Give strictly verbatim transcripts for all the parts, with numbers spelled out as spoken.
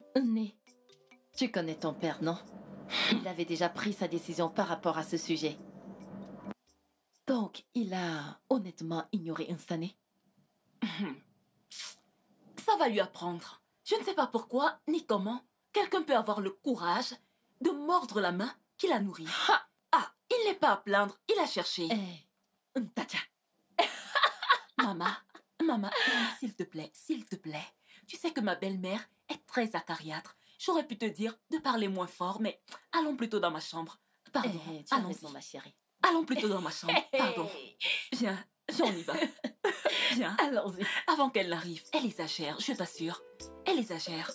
Né, tu connais ton père, non? Il avait déjà pris sa décision par rapport à ce sujet. Donc, il a honnêtement ignoré Instané. Ça va lui apprendre. Je ne sais pas pourquoi ni comment quelqu'un peut avoir le courage de mordre la main qui l'a nourri. Ha! Ah, il n'est pas à plaindre, il a cherché. Eh, Ntacha. Maman, maman, maman, s'il te plaît, s'il te plaît. Tu sais que ma belle-mère est très acariâtre. J'aurais pu te dire de parler moins fort, mais allons plutôt dans ma chambre. Pardon, Eh, tu as allons-y. raison, ma chérie. Allons plutôt dans ma chambre, pardon. Viens, on y va. Viens. Allons-y. Avant qu'elle n'arrive, elle exagère, je t'assure. Elle exagère.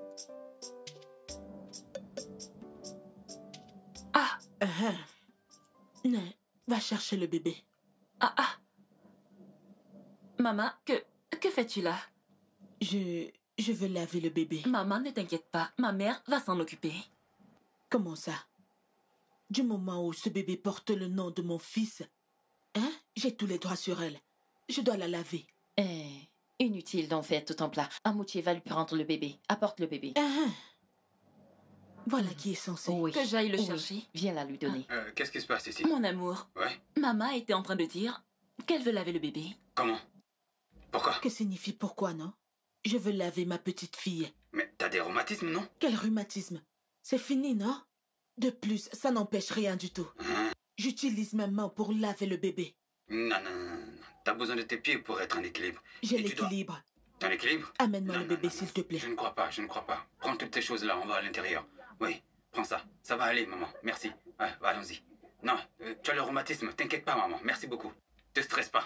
Ah, Uh-huh. Non, va chercher le bébé. ah, ah. Maman, que, que fais-tu là? Je... je veux laver le bébé. Maman, ne t'inquiète pas, ma mère va s'en occuper. Comment ça? Du moment où ce bébé porte le nom de mon fils, hein, j'ai tous les droits sur elle. Je dois la laver. Eh, inutile d'en faire tout en plat. Amouti va lui prendre le bébé. Apporte le bébé. Uh-huh. Voilà qui est censé. Oui. Que j'aille le Oui. chercher. Viens la lui donner. Euh, qu'est-ce qui se passe ici? Mon amour, Ouais? maman était en train de dire qu'elle veut laver le bébé. Comment? Pourquoi? Que signifie pourquoi, non? Je veux laver ma petite fille. Mais t'as des rhumatismes, non? Quel rhumatisme? C'est fini, non? De plus, ça n'empêche rien du tout. Hein? J'utilise ma main pour laver le bébé. Non, non, non, non. T'as besoin de tes pieds pour être en équilibre. J'ai Et tu dois- l'équilibre. T'as l'équilibre? Amène-moi Non, le non, bébé, non, s'il non. te plaît. Je ne crois pas, je ne crois pas. Prends toutes ces choses-là, on va à l'intérieur. Oui, prends ça. Ça va aller, maman. Merci. Ouais, va, allons-y. Non, euh, tu as le rhumatisme. T'inquiète pas, maman. Merci beaucoup. Te stresse pas.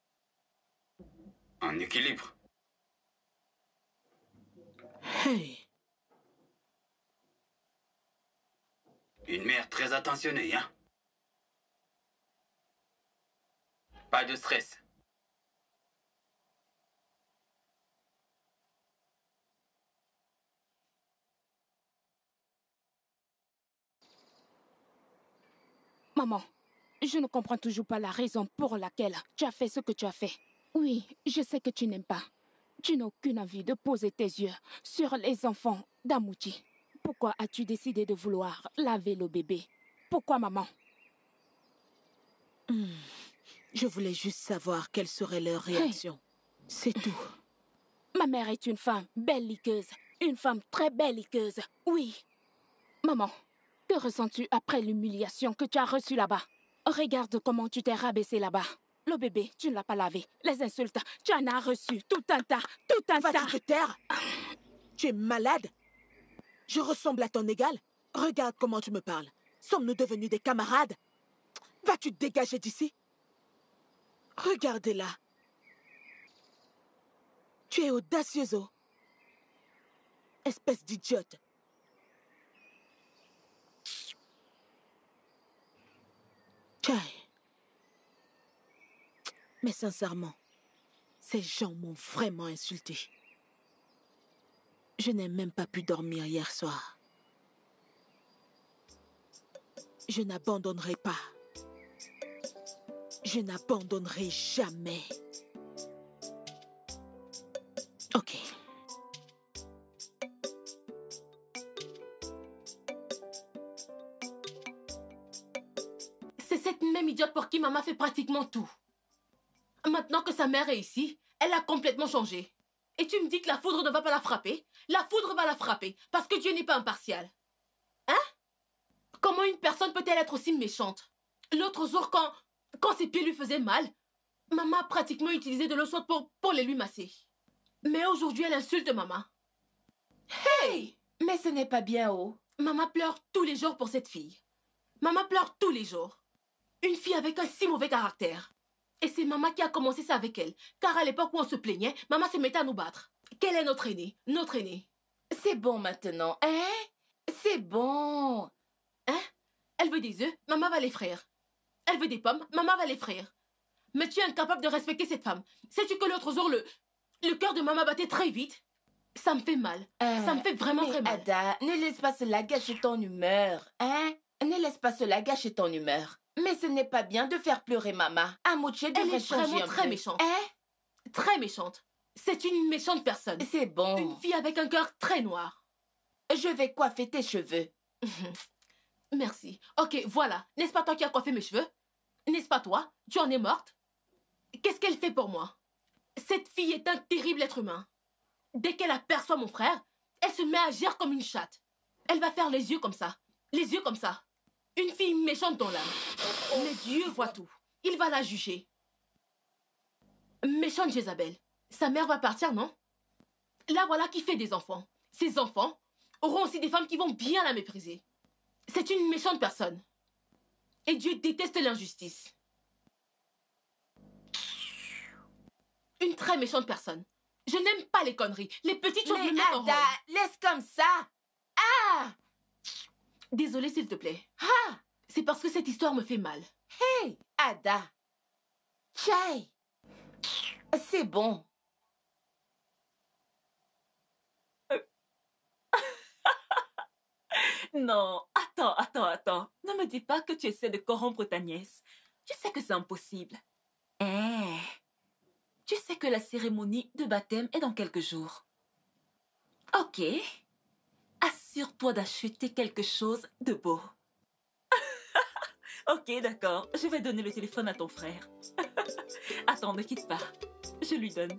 En équilibre. Hey, Une mère très attentionnée, hein? Pas de stress. Maman, je ne comprends toujours pas la raison pour laquelle tu as fait ce que tu as fait. Oui, je sais que tu n'aimes pas. Tu n'as aucune envie de poser tes yeux sur les enfants d'Amouti. Pourquoi as-tu décidé de vouloir laver le bébé? Pourquoi, maman? hmm. Je voulais juste savoir quelle serait leur réaction. C'est tout. Ma mère est une femme belliqueuse. Une femme très belliqueuse. Oui. Maman, que ressens-tu après l'humiliation que tu as reçue là-bas? Regarde comment tu t'es rabaissé là-bas. Le bébé, tu ne l'as pas lavé. Les insultes, tu en as reçu tout un tas, tout un tas. Vas-tu te taire? Tu es malade? Je ressemble à ton égal? Regarde comment tu me parles. Sommes-nous devenus des camarades? Vas-tu te dégager d'ici? Regardez-la. Tu es audacieuse, oh. Espèce d'idiote. Tchai. Mais sincèrement, ces gens m'ont vraiment insulté. Je n'ai même pas pu dormir hier soir. Je n'abandonnerai pas. Je n'abandonnerai jamais. Ok. C'est cette même idiote pour qui maman fait pratiquement tout. Maintenant que sa mère est ici, elle a complètement changé. Et tu me dis que la foudre ne va pas la frapper? La foudre va la frapper, parce que Dieu n'est pas impartial. Hein? Comment une personne peut-elle être aussi méchante? L'autre jour, quand, quand ses pieds lui faisaient mal, maman a pratiquement utilisé de l'eau chaude pour, pour les lui masser. Mais aujourd'hui, elle insulte maman. Hey! Mais ce n'est pas bien, oh. Maman pleure tous les jours pour cette fille. Maman pleure tous les jours. Une fille avec un si mauvais caractère. Et c'est maman qui a commencé ça avec elle. Car à l'époque où on se plaignait, maman se mettait à nous battre. Quelle est notre aînée? Notre aînée. C'est bon maintenant, hein? C'est bon. Hein? Elle veut des œufs, maman va les frire. Elle veut des pommes, maman va les frire. Mais tu es incapable de respecter cette femme. Sais-tu que l'autre jour, le, le cœur de maman battait très vite? Ça me fait mal. Euh, ça me fait vraiment mais très mal. Ada, ne laisse pas cela gâcher ton humeur, hein? Ne laisse pas cela gâcher ton humeur. Mais ce n'est pas bien de faire pleurer maman. Amouché Elle devrait est changer vraiment un très peu. méchante. Hein? Très méchante. C'est une méchante personne. C'est bon. Une fille avec un cœur très noir. Je vais coiffer tes cheveux. Merci. Ok, voilà. N'est-ce pas toi qui as coiffé mes cheveux? N'est-ce pas toi? Tu en es morte? Qu'est-ce qu'elle fait pour moi? Cette fille est un terrible être humain. Dès qu'elle aperçoit mon frère, elle se met à agir comme une chatte. Elle va faire les yeux comme ça. Les yeux comme ça. Une fille méchante dans l'âme. Mais Dieu voit tout. Il va la juger. Méchante Jézabel. Sa mère va partir, non? Là, voilà qui fait des enfants. Ces enfants auront aussi des femmes qui vont bien la mépriser. C'est une méchante personne. Et Dieu déteste l'injustice. Une très méchante personne. Je n'aime pas les conneries. Les petites choses Mais me mettent en Ada, rôle. laisse comme ça. Ah! Désolée, s'il te plaît. Ah! C'est parce que cette histoire me fait mal. Hey, Ada. Chai. C'est bon. Non, attends, attends, attends. Ne me dis pas que tu essaies de corrompre ta nièce. Tu sais que c'est impossible. Eh, tu sais que la cérémonie de baptême est dans quelques jours. Ok. Assure-toi d'acheter quelque chose de beau. Ok, d'accord. Je vais donner le téléphone à ton frère. Attends, ne quitte pas. Je lui donne.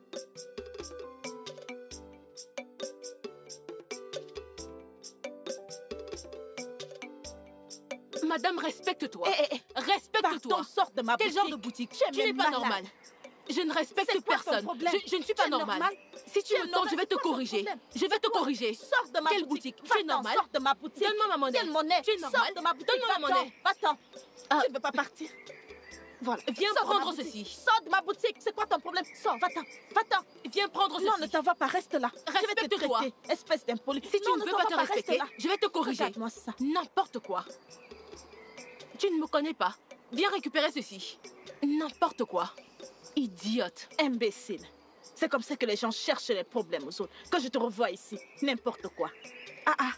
Madame, respecte-toi. Eh, eh, eh, Respecte-toi. pardon, sors de ma Quel boutique. genre de boutique? Tu es Tu n'es même pas malade. normal. Je ne respecte C'est quoi ton personne. problème? Je, je ne suis pas Tu es normale. normal? Si tu Tu es me tentes, normal, je vais c'est te quoi ton corriger. problème? Je vais te corriger. Sors de ma Quelle boutique. boutique? Tu es Va-t'en, normal? sors de ma boutique. Donne-moi ma monnaie. Quelle monnaie? Tu es normal? Sors de ma boutique. Donne-moi ma Va-t'en, monnaie. va-t'en. Ah. Tu ne veux pas partir. Voilà. Viens Sors de ma prendre boutique. ceci. Sors de ma boutique. C'est quoi ton problème? Sors, va-t'en. Va-t'en. Viens prendre Non, ceci. ne t'en va pas, reste là. Je vais te Respecte-toi. traiter, espèce d'impoli. Si tu Non, ne veux t'en pas vas te reste respecter, là. je vais te corriger. Regarde-moi ça. N'importe quoi. Tu ne me connais pas. Viens récupérer ceci. N'importe quoi. Idiote. Imbécile. C'est comme ça que les gens cherchent les problèmes aux autres. Quand je te revois ici, n'importe quoi. Ah ah.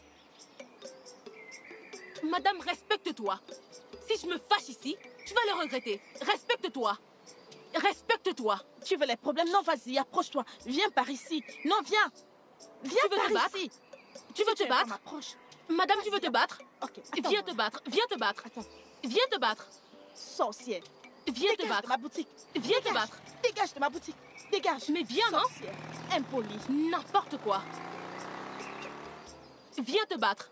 Madame, respecte-toi. Si je me fâche ici, tu vas le regretter. Respecte-toi. Respecte-toi. Tu veux les problèmes? Non, vas-y, approche-toi. Viens par ici. Non, viens. Viens Tu veux par te battre? ici. Tu veux Si te veux pas battre? m'approche. Madame, tu veux te battre? Ok, Viens attends-moi. te battre. Viens te battre. Attends. Viens te battre. Sorcière. Viens te Dégage de battre. ma boutique. Viens te Dégage. battre. Dégage de ma boutique. Dégage. Mais viens, non? Sorcière. Impoli. N'importe quoi. Viens te battre.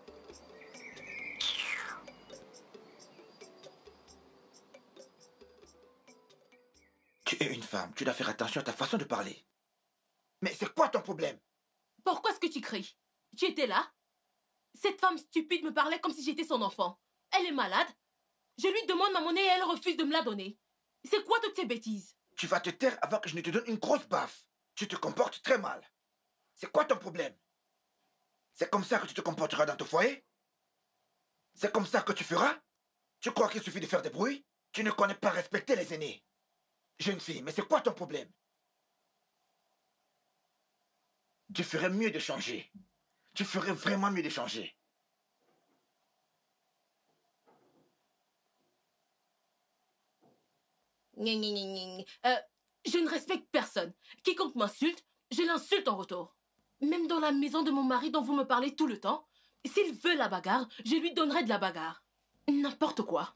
Tu es une femme, tu dois faire attention à ta façon de parler. Mais c'est quoi ton problème? Pourquoi est-ce que tu cries? Tu étais là? Cette femme stupide me parlait comme si j'étais son enfant. Elle est malade. Je lui demande ma monnaie et elle refuse de me la donner. C'est quoi toutes ces bêtises? Tu vas te taire avant que je ne te donne une grosse baffe. Tu te comportes très mal. C'est quoi ton problème? C'est comme ça que tu te comporteras dans ton foyer? C'est comme ça que tu feras? Tu crois qu'il suffit de faire des bruits? Tu ne connais pas respecter les aînés. Jeune fille, mais c'est quoi ton problème? Tu ferais mieux de changer. Tu ferais vraiment mieux de changer. Gna, gna, gna, gna. Euh, je ne respecte personne. Quiconque m'insulte, je l'insulte en retour. Même dans la maison de mon mari dont vous me parlez tout le temps, s'il veut la bagarre, je lui donnerai de la bagarre. N'importe quoi.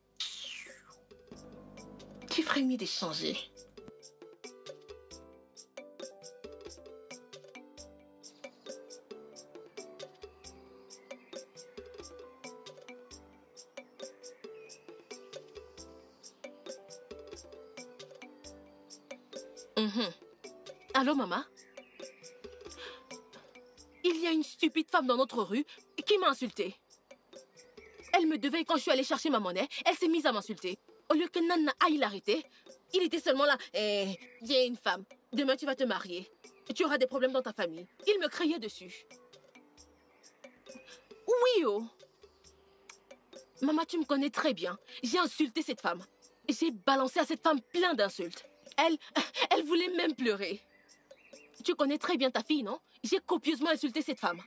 Tu ferais mieux d'échanger. Mhm. Allô, maman? Il y a une stupide femme dans notre rue qui m'a insultée. Elle me devait quand je suis allée chercher ma monnaie, elle s'est mise à m'insulter. Au lieu que Nana aille l'arrêter, il était seulement là. Eh, viens une femme, demain tu vas te marier. Tu auras des problèmes dans ta famille. Il me criait dessus. Oui, oh. Maman, tu me connais très bien. J'ai insulté cette femme. J'ai balancé à cette femme plein d'insultes. Elle, elle voulait même pleurer. Tu connais très bien ta fille, non? J'ai copieusement insulté cette femme.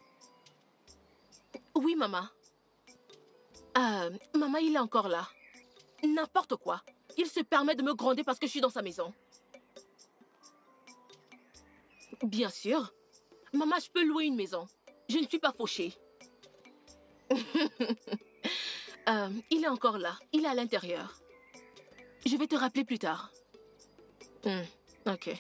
Oui, maman. Euh, maman, il est encore là. N'importe quoi. Il se permet de me gronder parce que je suis dans sa maison. Bien sûr. Maman, je peux louer une maison. Je ne suis pas fauchée. euh, il est encore là. Il est à l'intérieur. Je vais te rappeler plus tard. Hmm, ok.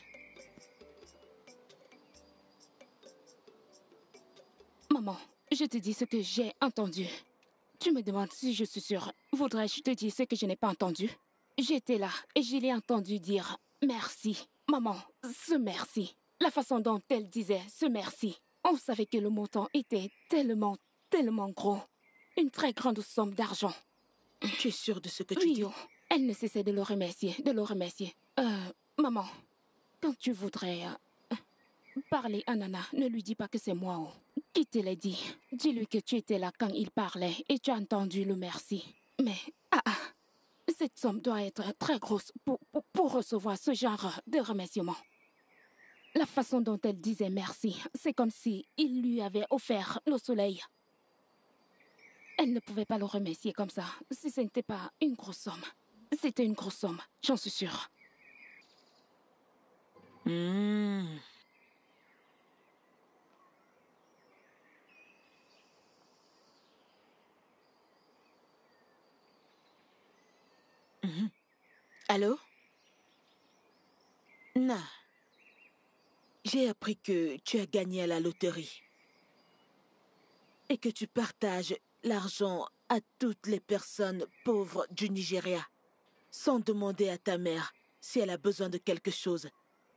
Maman, je te dis ce que j'ai entendu. Tu me demandes si je suis sûre. Voudrais-je te dire ce que je n'ai pas entendu? J'étais là et je l'ai entendu dire merci. Maman, ce merci. La façon dont elle disait ce merci. On savait que le montant était tellement, tellement gros. Une très grande somme d'argent. Tu es sûre de ce que tu Oui, dis? oh, elle ne cessait de le remercier, de le remercier. Euh, maman, quand tu voudrais euh, parler à Nana, ne lui dis pas que c'est moi, oh. Qui te l'a dit? Dis-lui que tu étais là quand il parlait et tu as entendu le merci. Mais, ah ah, cette somme doit être très grosse pour, pour, pour recevoir ce genre de remerciement. La façon dont elle disait merci, c'est comme si il lui avait offert le soleil. Elle ne pouvait pas le remercier comme ça, si ce n'était pas une grosse somme. C'était une grosse somme, j'en suis sûre. Mmh. Mmh. Allô? Na, j'ai appris que tu as gagné à la loterie et que tu partages l'argent à toutes les personnes pauvres du Nigeria sans demander à ta mère si elle a besoin de quelque chose.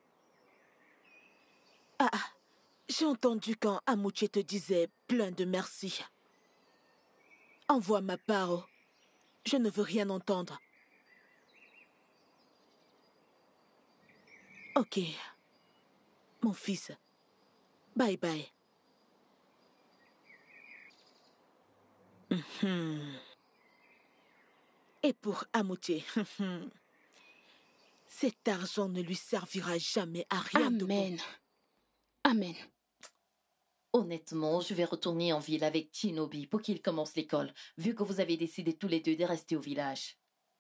Ah, j'ai entendu quand Amouché te disait plein de merci. Envoie ma part, oh. Je ne veux rien entendre. Ok. Mon fils. Bye bye. Mm-hmm. Et pour Amouché, cet argent ne lui servira jamais à rien de bon. Amen. Amen. Honnêtement, je vais retourner en ville avec Chinobi pour qu'il commence l'école, vu que vous avez décidé tous les deux de rester au village.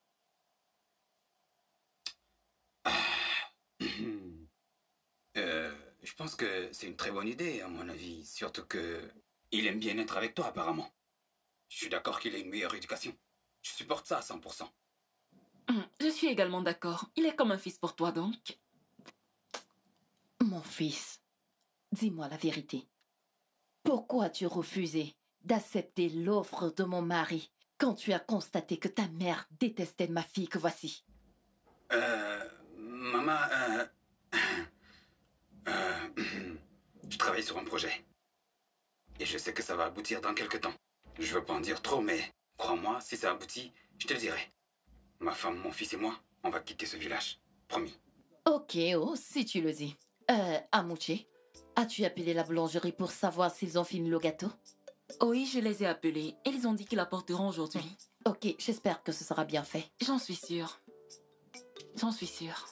Euh, je pense que c'est une très bonne idée, à mon avis. Surtout que il aime bien être avec toi, apparemment. Je suis d'accord qu'il a une meilleure éducation. Je supporte ça à cent pour cent. Je suis également d'accord. Il est comme un fils pour toi, donc. Mon fils, dis-moi la vérité. Pourquoi as-tu refusé d'accepter l'offre de mon mari quand tu as constaté que ta mère détestait ma fille que voici? Euh... Maman, euh... euh... je travaille sur un projet. Et je sais que ça va aboutir dans quelque temps. Je veux pas en dire trop, mais crois-moi, si ça aboutit, je te le dirai. Ma femme, mon fils et moi, on va quitter ce village. Promis. Ok, oh, si tu le dis. Euh, Amouché, as-tu appelé la boulangerie pour savoir s'ils ont fini le gâteau? Oui, je les ai appelés et ils ont dit qu'ils l'apporteront aujourd'hui. Ok, j'espère que ce sera bien fait. J'en suis sûre. J'en suis sûre.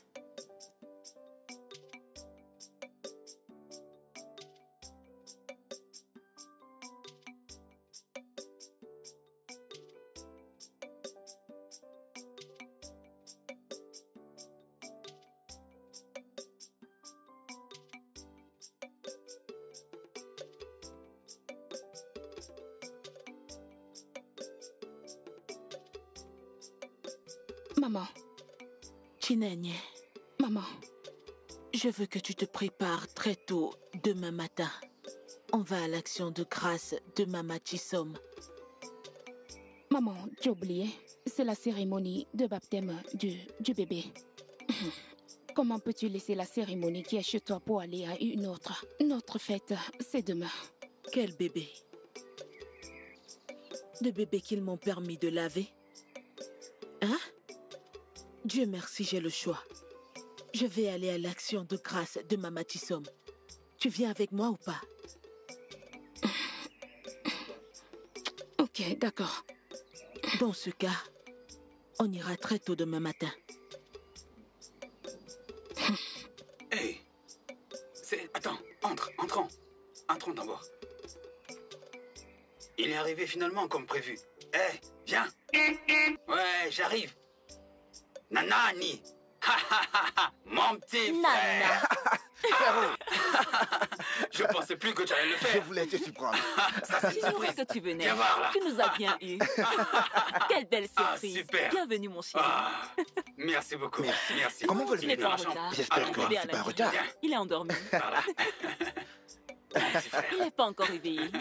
Maman. Chinenye, Maman. je veux que tu te prépares très tôt demain matin. On va à l'action de grâce de Mama Chisom. Maman, tu as oublié. C'est la cérémonie de baptême du, du bébé. Comment peux-tu laisser la cérémonie qui est chez toi pour aller à une autre? Notre fête, c'est demain. Quel bébé? Le bébé qu'ils m'ont permis de laver? Hein? Dieu merci, j'ai le choix. Je vais aller à l'action de grâce de Mama Chisom. Tu viens avec moi ou pas? Ok, d'accord. Dans ce cas, on ira très tôt demain matin. Hé, c'est... Attends, entre, entrons. Entrons d'abord. Il est arrivé finalement comme prévu. Hé, viens. Ouais, j'arrive. Nanani. Ha ha ha ha. Mon petit frère. Nana. Je pensais plus que tu allais le Je faire. voulais te surprendre. Ça, c'est une J'ignorais surprise. que tu venais. Viens voir, là. Tu nous as bien eu. Quelle belle Ah, surprise. super. Bienvenue, mon chéri. Ah, merci beaucoup. Merci. Merci. Comment vous Tu le n'es faites pas en dans la chambre. retard. J'espère Allons, que va. Viens, c'est pas un Alain. retard. Viens, Il est endormi. par là. Petit frère. Il n'est pas encore réveillé.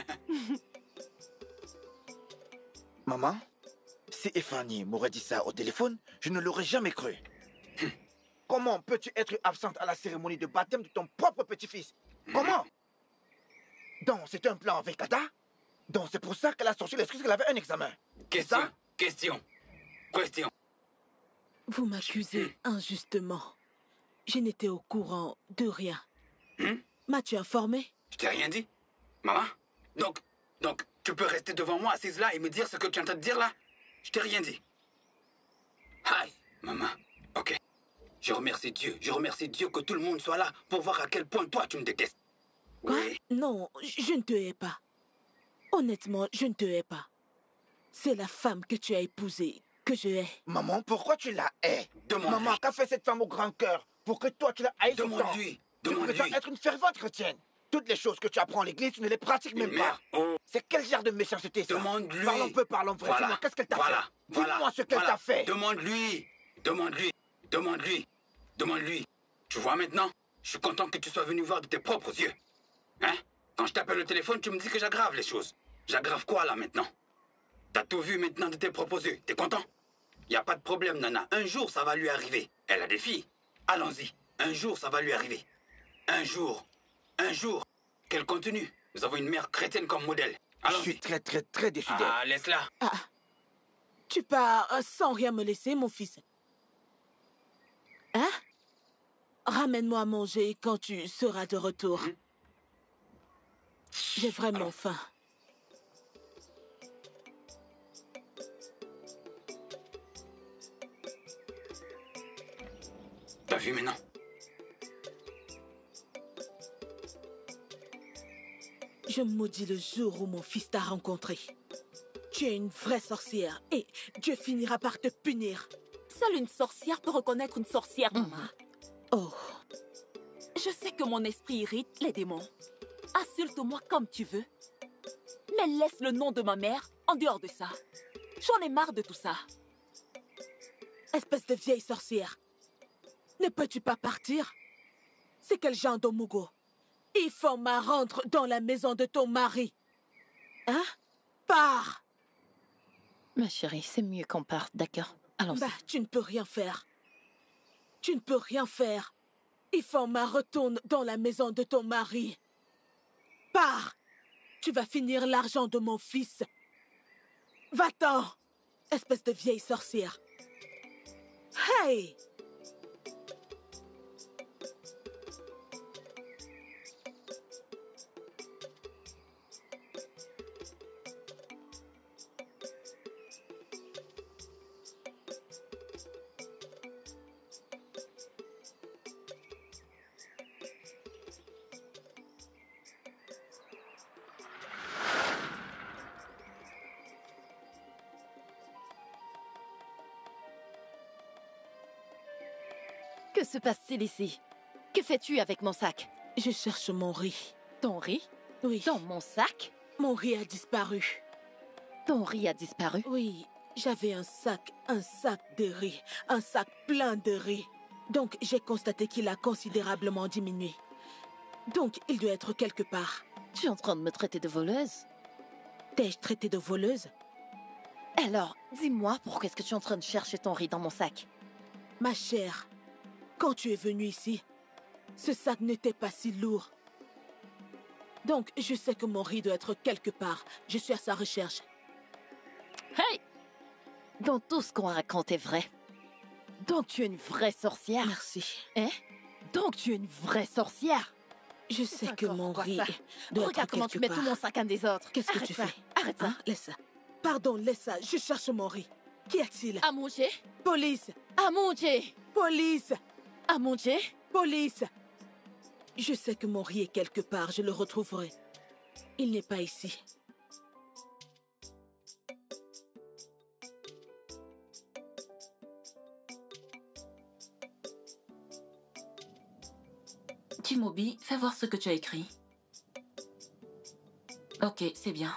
Maman, si Effanie m'aurait dit ça au téléphone, je ne l'aurais jamais cru. Comment peux-tu être absente à la cérémonie de baptême de ton propre petit-fils? Comment? Donc, c'était un plan avec Ada? Donc, c'est pour ça qu'elle a sorti l'excuse qu'elle avait un examen. Question. ça? Question. Question. Vous m'accusez injustement. Je n'étais au courant de rien. Hmm? M'as-tu informé? Je t'ai rien dit. Maman? Donc, donc, tu peux rester devant moi assise là et me dire ce que tu es en train de dire là? Je t'ai rien dit. Aïe, maman. Ok. Je remercie Dieu. Je remercie Dieu que tout le monde soit là pour voir à quel point toi tu me détestes. Quoi? Oui. Non, je ne te hais pas. Honnêtement, je ne te hais pas. C'est la femme que tu as épousée que je hais. Maman, pourquoi tu la hais? Demande-lui. Maman, qu'a fait cette femme au grand cœur pour que toi tu la haïs autant? Demande-lui. Tu prétends Demande-lui. être une fervente chrétienne. Toutes les choses que tu apprends à l'église, tu ne les pratiques Une même pas. mère. Oh, C'est quel genre de méchanceté ça? demande-lui. Parlons peu, parlons vrai. Voilà. Dis-moi, qu'est-ce qu'elle t'a Voilà. fait? Voilà. Dis-moi ce qu'elle Voilà. t'a fait. Demande-lui. Demande-lui. Demande-lui. Demande-lui. Tu vois maintenant? Je suis content que tu sois venu voir de tes propres yeux. Hein? Quand je t'appelle au téléphone, tu me dis que j'aggrave les choses. J'aggrave quoi là maintenant? T'as tout vu maintenant de tes propres yeux. T'es content? Y a pas de problème, Nana. Un jour, ça va lui arriver. Elle a des filles. Allons-y. Un jour, ça va lui arriver. Un jour. Un jour. Qu'elle continue. Nous avons une mère chrétienne comme modèle. Je Allons-y. suis très, très, très déçu d'elle. Ah, laisse-la. Ah, tu pars euh, sans rien me laisser, mon fils. Hein? Ramène-moi à manger quand tu seras de retour. Mhm. J'ai vraiment faim. T'as vu maintenant? Je maudis le jour où mon fils t'a rencontré. Tu es une vraie sorcière et Dieu finira par te punir. Seule une sorcière peut reconnaître une sorcière, maman. Oh, Je sais que mon esprit irrite les démons. Insulte-moi comme tu veux. Mais laisse le nom de ma mère en dehors de ça. J'en ai marre de tout ça. espèce de vieille sorcière. Ne peux-tu pas partir? C'est quel genre d'Omugo? Il faut ma rentre dans la maison de ton mari. Hein? Pars! Ma chérie, c'est mieux qu'on parte, d'accord? Allons-y. Bah, tu ne peux rien faire. Tu ne peux rien faire. Il faut ma retourne dans la maison de ton mari. Pars! Tu vas finir l'argent de mon fils. Va-t'en! Espèce de vieille sorcière. Hey! Que se passe-t-il ici? Que fais-tu avec mon sac? Je cherche mon riz. Ton riz? Oui. Dans mon sac? Mon riz a disparu. Ton riz a disparu? Oui, j'avais un sac, un sac de riz, un sac plein de riz. Donc, j'ai constaté qu'il a considérablement diminué. Donc, il doit être quelque part. Tu es en train de me traiter de voleuse? T'ai-je traité de voleuse? Alors, dis-moi, pourquoi est-ce que tu es en train de chercher ton riz dans mon sac? Ma chère, quand tu es venue ici, ce sac n'était pas si lourd. Donc, je sais que mon riz doit être quelque part. Je suis à sa recherche. Hey! Donc tout ce qu'on raconte est vrai. Donc tu es une vraie sorcière. Merci. Hein? Donc tu es une vraie sorcière. Je sais que D'accord, mon quoi riz ça? doit Regarde être comment quelque tu mets part. tout mon sac à des autres. Qu'est-ce que Arrête tu ça. fais? Arrête ça. Hein? Laisse ça. Pardon, laisse ça. Je cherche mon riz. Qu'y a-t-il? À manger? Police! À manger! Police! À manger? Police! Je sais que mon riz est quelque part. Je le retrouverai. Il n'est pas ici. Timobi, fais voir ce que tu as écrit. Ok, c'est bien.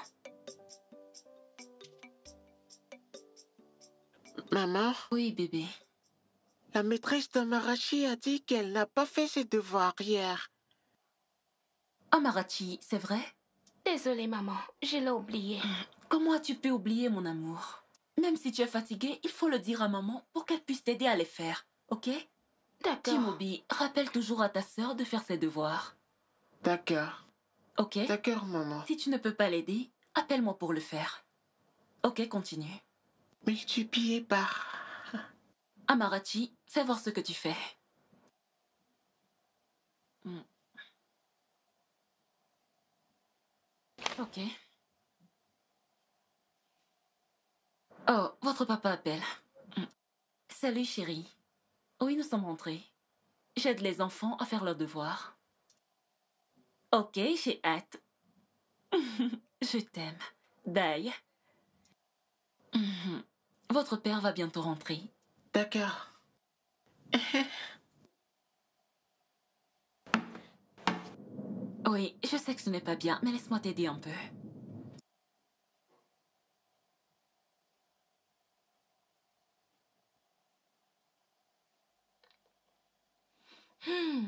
Maman, Oui, bébé. la maîtresse d'Amarachi a dit qu'elle n'a pas fait ses devoirs hier. Amarachi, c'est vrai? Désolée, maman, je l'ai oublié. Comment as-tu pu oublier, mon amour? Même si tu es fatigué, il faut le dire à maman pour qu'elle puisse t'aider à les faire, ok? D'accord. Timobi, rappelle toujours à ta sœur de faire ses devoirs. D'accord. Ok? D'accord, maman. Si tu ne peux pas l'aider, appelle-moi pour le faire. Ok, continue. Multiplié par... Amarachi, fais voir ce que tu fais. Hmm. Ok. Oh, votre papa appelle. Hmm. Salut, chérie. Oui, nous sommes rentrés. J'aide les enfants à faire leurs devoirs. Ok, j'ai hâte. Je t'aime. Bye. Mhm. Votre père va bientôt rentrer. D'accord. Oui, je sais que ce n'est pas bien, mais laisse-moi t'aider un peu. Hmm.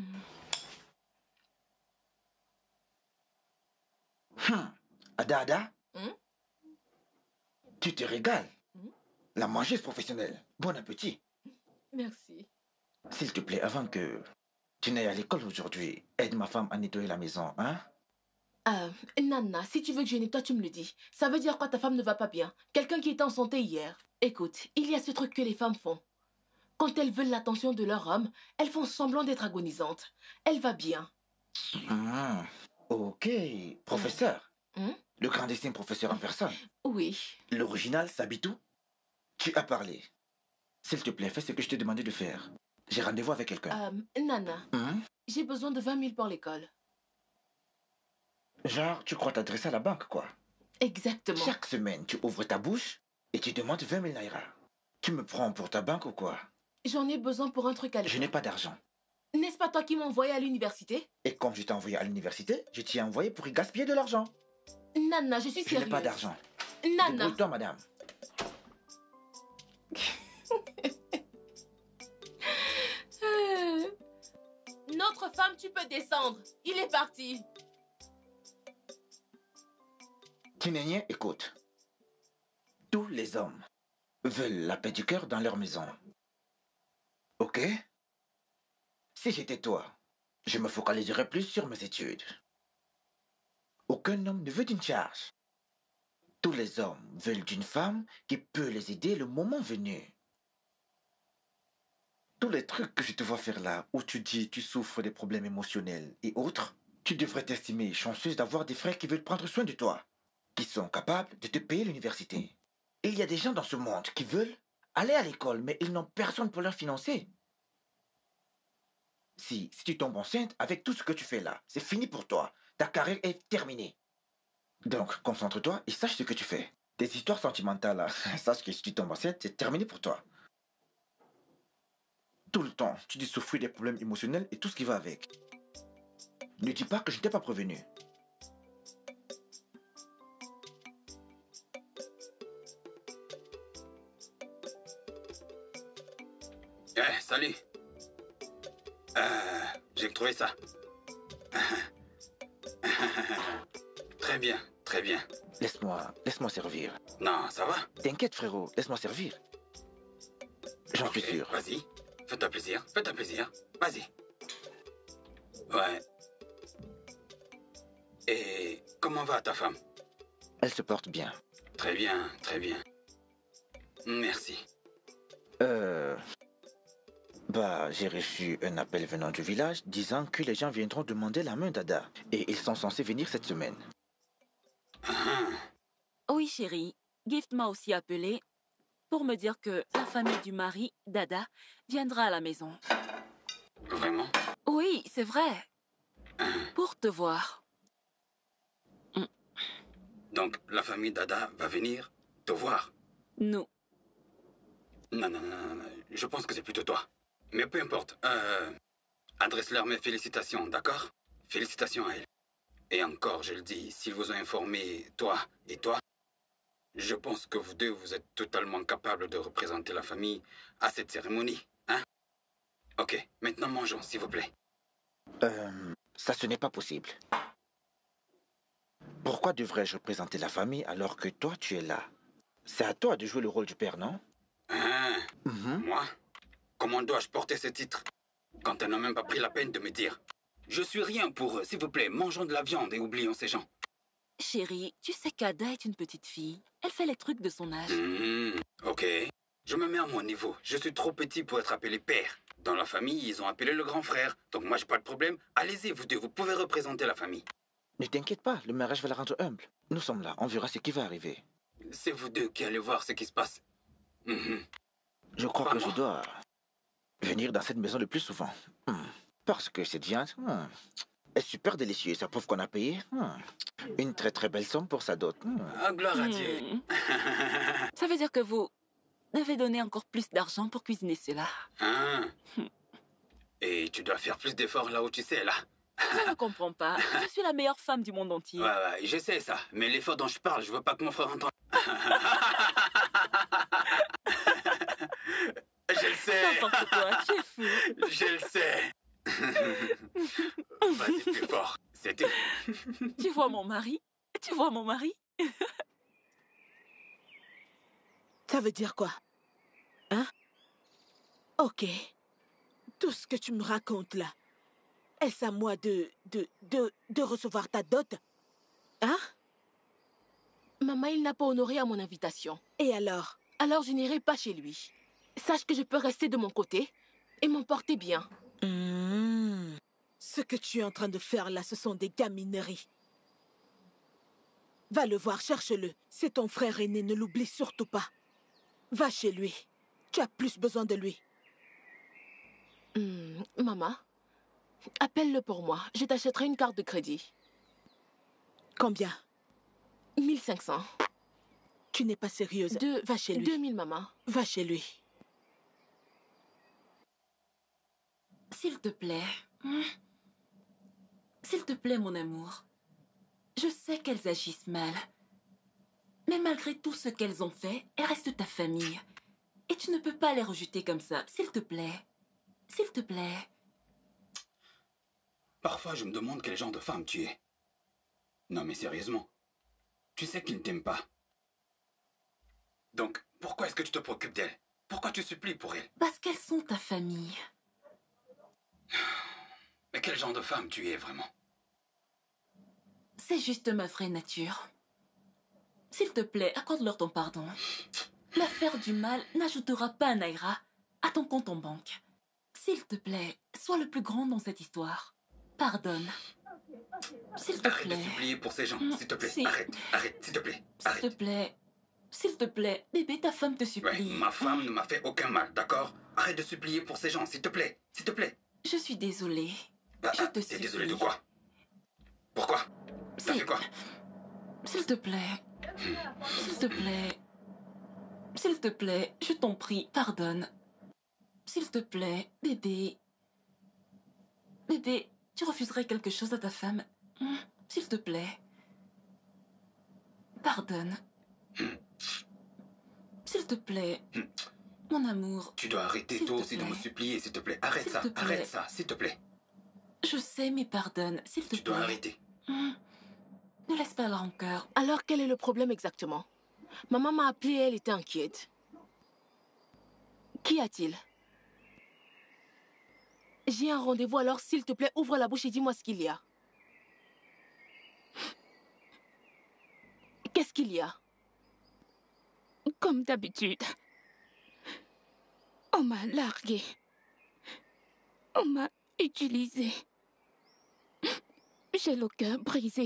Hum. Ada, Ada, Hmm? tu te régales. Hmm? La mangeuse professionnelle. Bon appétit. Merci. S'il te plaît, avant que tu n'ailles à l'école aujourd'hui, aide ma femme à nettoyer la maison, hein? Euh, Nana, si tu veux que je nettoie, tu me le dis. Ça veut dire quoi, ta femme ne va pas bien? Quelqu'un qui était en santé hier. Écoute, il y a ce truc que les femmes font. Quand elles veulent l'attention de leur homme, elles font semblant d'être agonisantes. Elle va bien. Hum. Ok, professeur. Hum? Le grandissime professeur en personne. Oui. L'original Sabitou. Tu as parlé. S'il te plaît, fais ce que je t'ai demandé de faire. J'ai rendez-vous avec quelqu'un. Euh, Nana, Hum? j'ai besoin de vingt mille pour l'école. Genre, tu crois t'adresser à la banque, quoi. Exactement. Chaque semaine, tu ouvres ta bouche et tu demandes vingt mille naira. Tu me prends pour ta banque ou quoi? J'en ai besoin pour un truc à Je l'école. n'ai pas d'argent. N'est-ce pas toi qui m'as envoyé à l'université? Et comme je t'ai envoyé à l'université, je t'y ai envoyé pour y gaspiller de l'argent. Nana, je suis Je sérieuse. n'ai pas d'argent. Nana. Débrouille-toi, madame. Euh, Notre femme, tu peux descendre. Il est parti. Tinénien, écoute. Tous les hommes veulent la paix du cœur dans leur maison. Ok? Si j'étais toi, je me focaliserais plus sur mes études. Aucun homme ne veut d'une charge. Tous les hommes veulent d'une femme qui peut les aider le moment venu. Tous les trucs que je te vois faire là, où tu dis tu souffres des problèmes émotionnels et autres, tu devrais t'estimer chanceuse d'avoir des frères qui veulent prendre soin de toi, qui sont capables de te payer l'université. Et il y a des gens dans ce monde qui veulent aller à l'école, mais ils n'ont personne pour leur financer. Si, si tu tombes enceinte, avec tout ce que tu fais là, c'est fini pour toi. Ta carrière est terminée. Donc, concentre-toi et sache ce que tu fais. Tes histoires sentimentales là, sache que si tu tombes enceinte, c'est terminé pour toi. Tout le temps, tu dis souffrir des problèmes émotionnels et tout ce qui va avec. Ne dis pas que je ne t'ai pas prévenu. Eh, salut. Euh, j'ai trouvé ça. Très bien, très bien. Laisse-moi, laisse-moi servir. Non, ça va? T'inquiète frérot, laisse-moi servir. J'en Ok, suis sûr. Vas-y, fais-toi plaisir, fais-toi plaisir. Vas-y. Ouais. Et comment va ta femme? Elle se porte bien. Très bien, très bien. Merci. Euh... Bah, j'ai reçu un appel venant du village disant que les gens viendront demander la main d'Ada. Et ils sont censés venir cette semaine. Ah, Oui, chérie. Gift m'a aussi appelé pour me dire que la famille du mari, Dada, viendra à la maison. vraiment? Oui, c'est vrai. Pour te voir. Donc, la famille d'Ada va venir te voir? Nous. Non, non, non, non, non, je pense que c'est plutôt toi. Mais peu importe. Euh, adresse-leur mes félicitations, d'accord? Félicitations à elle. Et encore, je le dis, s'ils vous ont informé, toi et toi, je pense que vous deux, vous êtes totalement capables de représenter la famille à cette cérémonie, hein? Ok, maintenant mangeons, s'il vous plaît. Euh, ça, ce n'est pas possible. Pourquoi devrais-je représenter la famille alors que toi, tu es là? C'est à toi de jouer le rôle du père, non? Hein? Mhm. Moi? Comment dois-je porter ce titre quand elle n'a même pas pris la peine de me dire? Je suis rien pour eux, s'il vous plaît, mangeons de la viande et oublions ces gens. Chérie, tu sais qu'Ada est une petite fille. Elle fait les trucs de son âge. Mmh, ok. Je me mets à mon niveau. Je suis trop petit pour être appelé père. Dans la famille, ils ont appelé le grand frère. Donc moi, j'ai pas de problème. Allez-y, vous deux, vous pouvez représenter la famille. Ne t'inquiète pas, le mariage va la rendre humble. Nous sommes là, on verra ce qui va arriver. C'est vous deux qui allez voir ce qui se passe. Mmh. Je crois Pas que moi. je dois venir dans cette maison le plus souvent. Hmm. Parce que cette viande hmm, est super délicieuse. Ça prouve qu'on a payé hmm, une très très belle somme pour sa dot. Hmm. Ah, gloire à Dieu. Hmm. Ça veut dire que vous devez donner encore plus d'argent pour cuisiner cela. Hein? Et tu dois faire plus d'efforts là où tu sais, là. Je ne comprends pas. Je suis la meilleure femme du monde entier. Ouais, ouais, je sais ça. Mais l'effort dont je parle, je veux pas que mon frère entende. Je le sais. N'importe quoi, tu es fou. Je le sais. Vas-y, plus fort. C'était... Tu vois mon mari? Tu vois mon mari? Ça veut dire quoi? Hein? Ok. Tout ce que tu me racontes là, est-ce à moi de, de, de, de recevoir ta dot? Hein? Maman, il n'a pas honoré à mon invitation. Et alors? Alors je n'irai pas chez lui. Sache que je peux rester de mon côté et m'en porter bien. Mmh. Ce que tu es en train de faire là, ce sont des gamineries. Va le voir, cherche-le. C'est ton frère aîné, ne l'oublie surtout pas. Va chez lui. Tu as plus besoin de lui. Hum, maman, appelle-le pour moi. Je t'achèterai une carte de crédit. Combien? mille cinq cents. Tu n'es pas sérieuse. Deux, Va chez lui. deux mille, maman. Va chez lui. S'il te plaît. Hmm. S'il te plaît, mon amour. Je sais qu'elles agissent mal. Mais malgré tout ce qu'elles ont fait, elles restent ta famille. Et tu ne peux pas les rejeter comme ça. S'il te plaît. S'il te plaît. Parfois, je me demande quel genre de femme tu es. Non, mais sérieusement. Tu sais qu'ils ne t'aiment pas. Donc, pourquoi est-ce que tu te préoccupes d'elles? Pourquoi tu supplies pour elles? Parce qu'elles sont ta famille. Mais quel genre de femme tu es, vraiment? C'est juste ma vraie nature. S'il te plaît, accorde-leur ton pardon. L'affaire du mal n'ajoutera pas un Naira à ton compte en banque. S'il te plaît, sois le plus grand dans cette histoire. Pardonne. S'il te Arrête plaît. de supplier pour ces gens, Mm, s'il te plaît. si. Arrête, arrête, s'il te plaît. S'il Arrête. te plaît. S'il te plaît. Bébé, ta femme te Ouais, supplie. ma femme ne m'a fait aucun mal, d'accord? Arrête de supplier pour ces gens, s'il te plaît. S'il te plaît. Je suis désolée. Bah, Je ah, te t'es désolé de supplie. quoi? Pourquoi? Ça Si- fait quoi? S'il te plaît. S'il te plaît. S'il te plaît, je t'en prie, pardonne. S'il te plaît, bébé. Bébé, tu refuserais quelque chose à ta femme? Hmm, S'il te plaît. Pardonne. S'il te plaît. Mon amour, Tu dois arrêter S'il toi te aussi de plaît. me supplier, s'il te plaît. Arrête S'il ça, te plaît. arrête ça, s'il te plaît. je sais, mais pardonne. S'il te Tu dois plaît. arrêter. Hmm, Ne laisse pas la rancœur. Alors, quel est le problème exactement? Maman m'a appelée et elle était inquiète. Qu'y a-t-il? J'ai un rendez-vous, alors s'il te plaît, ouvre la bouche et dis-moi ce qu'il y a. Qu'est-ce qu'il y a? Comme d'habitude. On m'a largué. On m'a utilisé. J'ai le cœur brisé.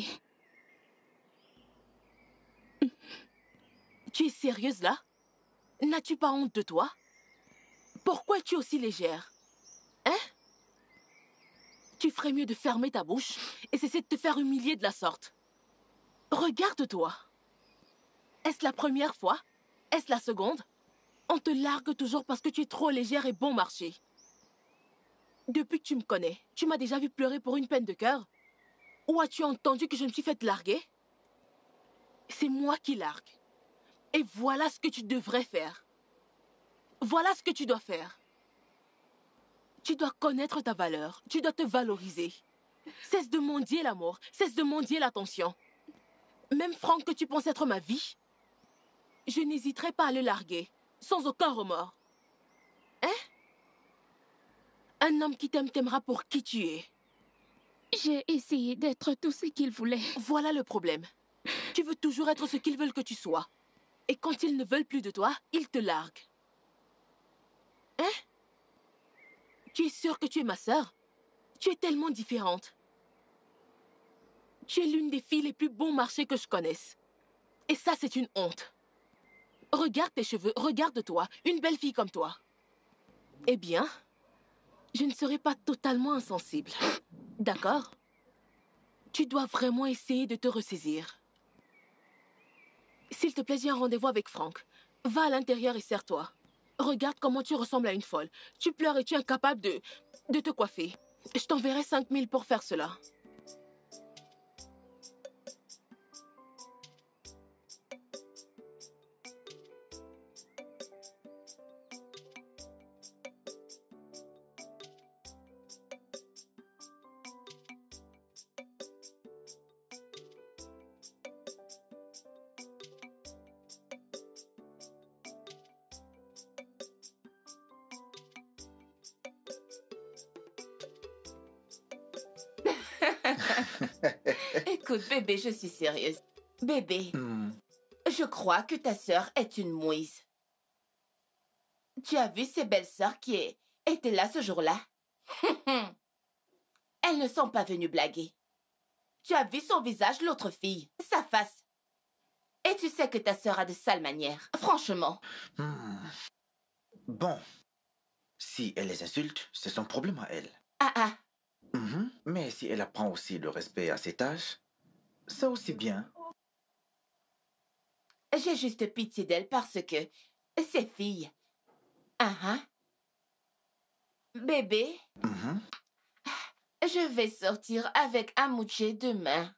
Tu es sérieuse là? N'as-tu pas honte de toi? Pourquoi es-tu aussi légère? Hein? Tu ferais mieux de fermer ta bouche et cesser de te faire humilier de la sorte. Regarde-toi. Est-ce la première fois? Est-ce la seconde? On te largue toujours parce que tu es trop légère et bon marché. Depuis que tu me connais, tu m'as déjà vu pleurer pour une peine de cœur? Ou as-tu entendu que je me suis fait larguer? C'est moi qui largue. Et voilà ce que tu devrais faire. Voilà ce que tu dois faire. Tu dois connaître ta valeur. Tu dois te valoriser. Cesse de mendier l'amour. Cesse de mendier l'attention. Même Franck, que tu penses être ma vie, je n'hésiterai pas à le larguer, sans aucun remords. Hein? Un homme qui t'aime t'aimera pour qui tu es. J'ai essayé d'être tout ce qu'il voulait. Voilà le problème. Tu veux toujours être ce qu'ils veulent que tu sois. Et quand ils ne veulent plus de toi, ils te larguent. Hein? Tu es sûre que tu es ma sœur? Tu es tellement différente. Tu es l'une des filles les plus bon marché que je connaisse. Et ça, c'est une honte. Regarde tes cheveux, regarde-toi, une belle fille comme toi. Eh bien, je ne serai pas totalement insensible. D'accord? Tu dois vraiment essayer de te ressaisir. S'il te plaît, j'ai un rendez-vous avec Franck. Va à l'intérieur et serre-toi. Regarde comment tu ressembles à une folle. Tu pleures et tu es incapable de, de te coiffer. Je t'enverrai cinq mille pour faire cela. Écoute, bébé, je suis sérieuse. Bébé, Hmm. je crois que ta sœur est une mouise. Tu as vu ces belles sœurs qui est- étaient là ce jour-là? Elles ne sont pas venues blaguer. Tu as vu son visage, l'autre fille, sa face. Et tu sais que ta sœur a de sales manières. Franchement. Hmm. Bon. Si elle les insulte, c'est son problème à elle. Ah ah. Mhm. Mais si elle apprend aussi le respect à cet âge, ça aussi bien. J'ai juste pitié d'elle parce que ces filles. Ah ah. Bébé, Mhm. je vais sortir avec Amouché demain.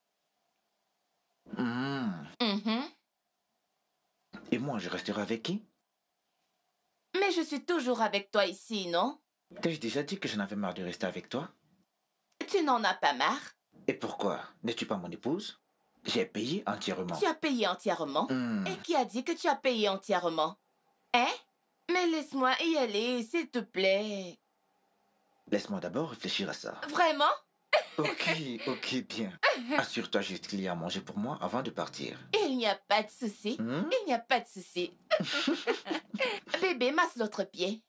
Hmm. Mhm. Et moi, je resterai avec qui? Mais je suis toujours avec toi ici, non? T'ai-je déjà dit que je n'avais marre de rester avec toi? Tu n'en as pas marre? Et pourquoi? N'es-tu pas mon épouse? J'ai payé entièrement. Tu as payé entièrement? Hmm. Et qui a dit que tu as payé entièrement? Hein? Mais laisse-moi y aller, s'il te plaît. Laisse-moi d'abord réfléchir à ça. Vraiment? Ok, ok, bien. Assure-toi juste qu'il y a à manger pour moi avant de partir. Il n'y a pas de souci. Hmm? Il n'y a pas de souci. Bébé, masse l'autre pied.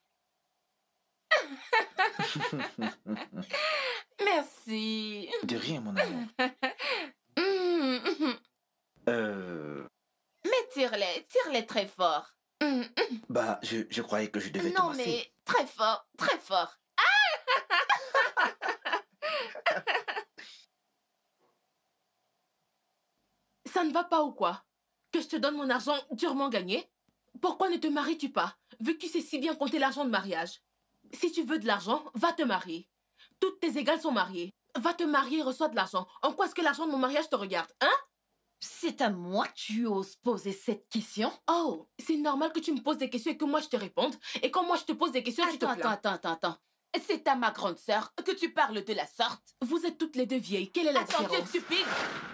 Merci. De rien, mon amour. Mm. Euh... Mais tire-les, tire-les très fort. Mm. Bah, je, je croyais que je devais te Non, masser. mais très fort, très fort. Ça ne va pas ou quoi? Que je te donne mon argent durement gagné? Pourquoi ne te maries-tu pas, vu que tu sais si bien compter l'argent de mariage? Si tu veux de l'argent, va te marier. Toutes tes égales sont mariées. Va te marier et reçois de l'argent. En quoi est-ce que l'argent de mon mariage te regarde, hein? C'est à moi que tu oses poser cette question? Oh, c'est normal que tu me poses des questions et que moi je te réponde. Et quand moi je te pose des questions, tu te Attends, plains. attends, attends, attends, attends. C'est à ma grande sœur que tu parles de la sorte. Vous êtes toutes les deux vieilles. Quelle est la Attends, tu es différence? stupide.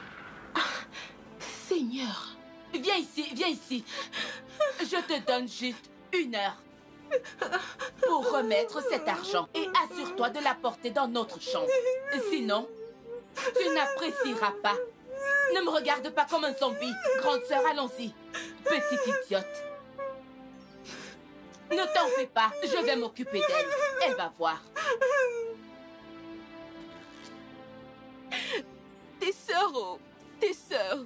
Seigneur. Viens ici, viens ici. Je te donne juste une heure pour remettre cet argent et assure-toi de l'apporter dans notre chambre. Sinon, tu n'apprécieras pas. Ne me regarde pas comme un zombie. Grande sœur, allons-y. Petite idiote. Ne t'en fais pas, je vais m'occuper d'elle. Elle va voir. Tes sœurs, oh, tes sœurs.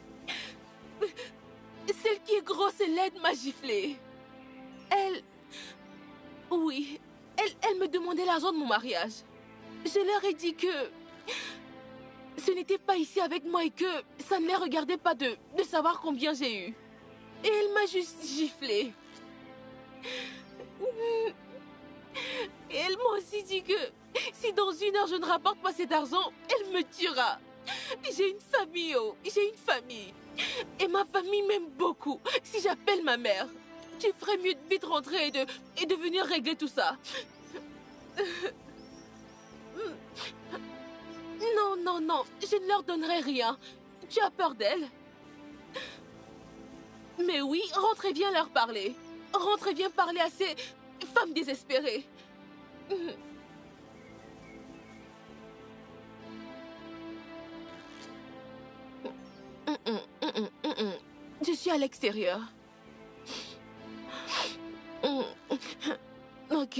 Celle qui est grosse et laide m'a giflé. Elle... Oui, elle, elle me demandait l'argent de mon mariage. Je leur ai dit que... ce n'était pas ici avec moi et que ça ne les regardait pas de, de savoir combien j'ai eu. Et elle m'a juste giflé. Et elle m'a aussi dit que Si dans une heure je ne rapporte pas cet argent, elle me tuera. J'ai une famille, oh, j'ai une famille. Et ma famille m'aime beaucoup. Si j'appelle ma mère, tu ferais mieux de vite rentrer et de, et de venir régler tout ça. Non, non, non, je ne leur donnerai rien. Tu as peur d'elles? Mais oui, rentre et viens leur parler. Rentre et viens parler à ces femmes désespérées. Je suis à l'extérieur. Ok.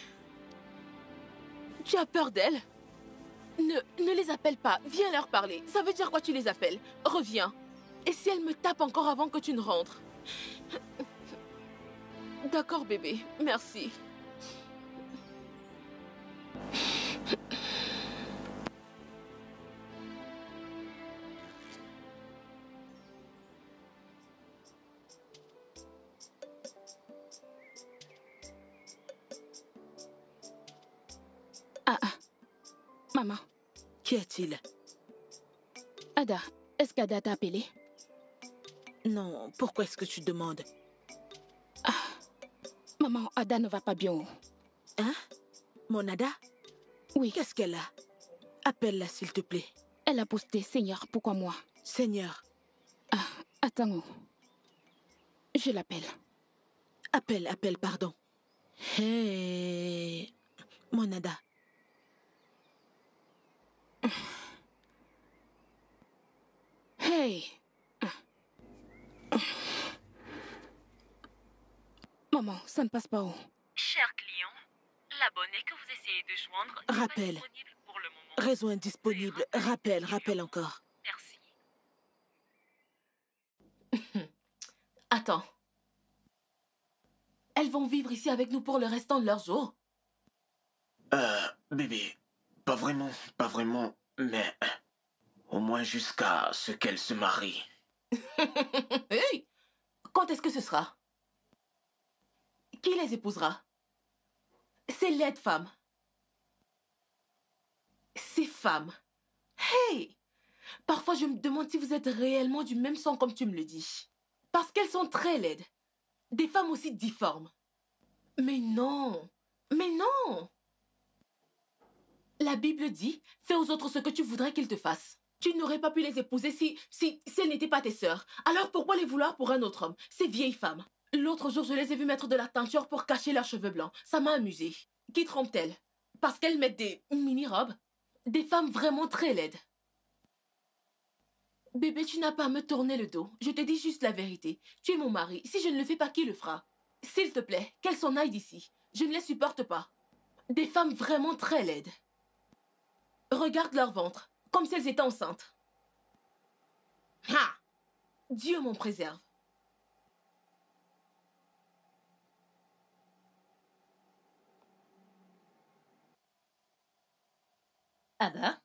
Tu as peur d'elles? Ne, ne les appelle pas. Viens leur parler. Ça veut dire quoi tu les appelles? Reviens. Et si elles me tapent encore avant que tu ne rentres? D'accord, bébé. Merci. Ah, ah. Maman. Qu'y a-t-il? Ada, est-ce qu'Ada t'a appelé? Non, pourquoi est-ce que tu demandes? Ah. Maman, Ada ne va pas bien. Hein? Mon Ada? Oui. Qu'est-ce qu'elle a? Appelle-la, s'il te plaît. Elle a posté Seigneur, pourquoi moi? Seigneur. Ah, attends. Je l'appelle. Appelle, appelle, pardon. Hey, mon Ada. Hey. Maman, ça ne passe pas où? Cher client, l'abonné que vous essayez de joindre n'est Rappel. pas disponible pour le moment. Réseau indisponible. Rappelle, rappelle encore. Merci. Attends. Elles vont vivre ici avec nous pour le restant de leurs jours? Euh, bébé, pas vraiment, pas vraiment, mais au moins jusqu'à ce qu'elle se marie. Hey! Quand est-ce que ce sera? Qui les épousera? Ces laides femmes. Ces femmes. Hey! Parfois, je me demande si vous êtes réellement du même sang comme tu me le dis. Parce qu'elles sont très laides. Des femmes aussi difformes. Mais non! Mais non! La Bible dit, fais aux autres ce que tu voudrais qu'ils te fassent. Tu n'aurais pas pu les épouser si, si, si elles n'étaient pas tes sœurs. Alors pourquoi les vouloir pour un autre homme? Ces vieilles femmes. L'autre jour, je les ai vues mettre de la teinture pour cacher leurs cheveux blancs. Ça m'a amusée. Qui trompent-elles? Parce qu'elles mettent des mini-robes? Des femmes vraiment très laides. Bébé, tu n'as pas à me tourner le dos. Je te dis juste la vérité. Tu es mon mari. Si je ne le fais pas, qui le fera? S'il te plaît, qu'elles s'en aillent d'ici. Je ne les supporte pas. Des femmes vraiment très laides. Regarde leur ventre, comme si elles étaient enceintes. Ha! Dieu m'en préserve. Ada?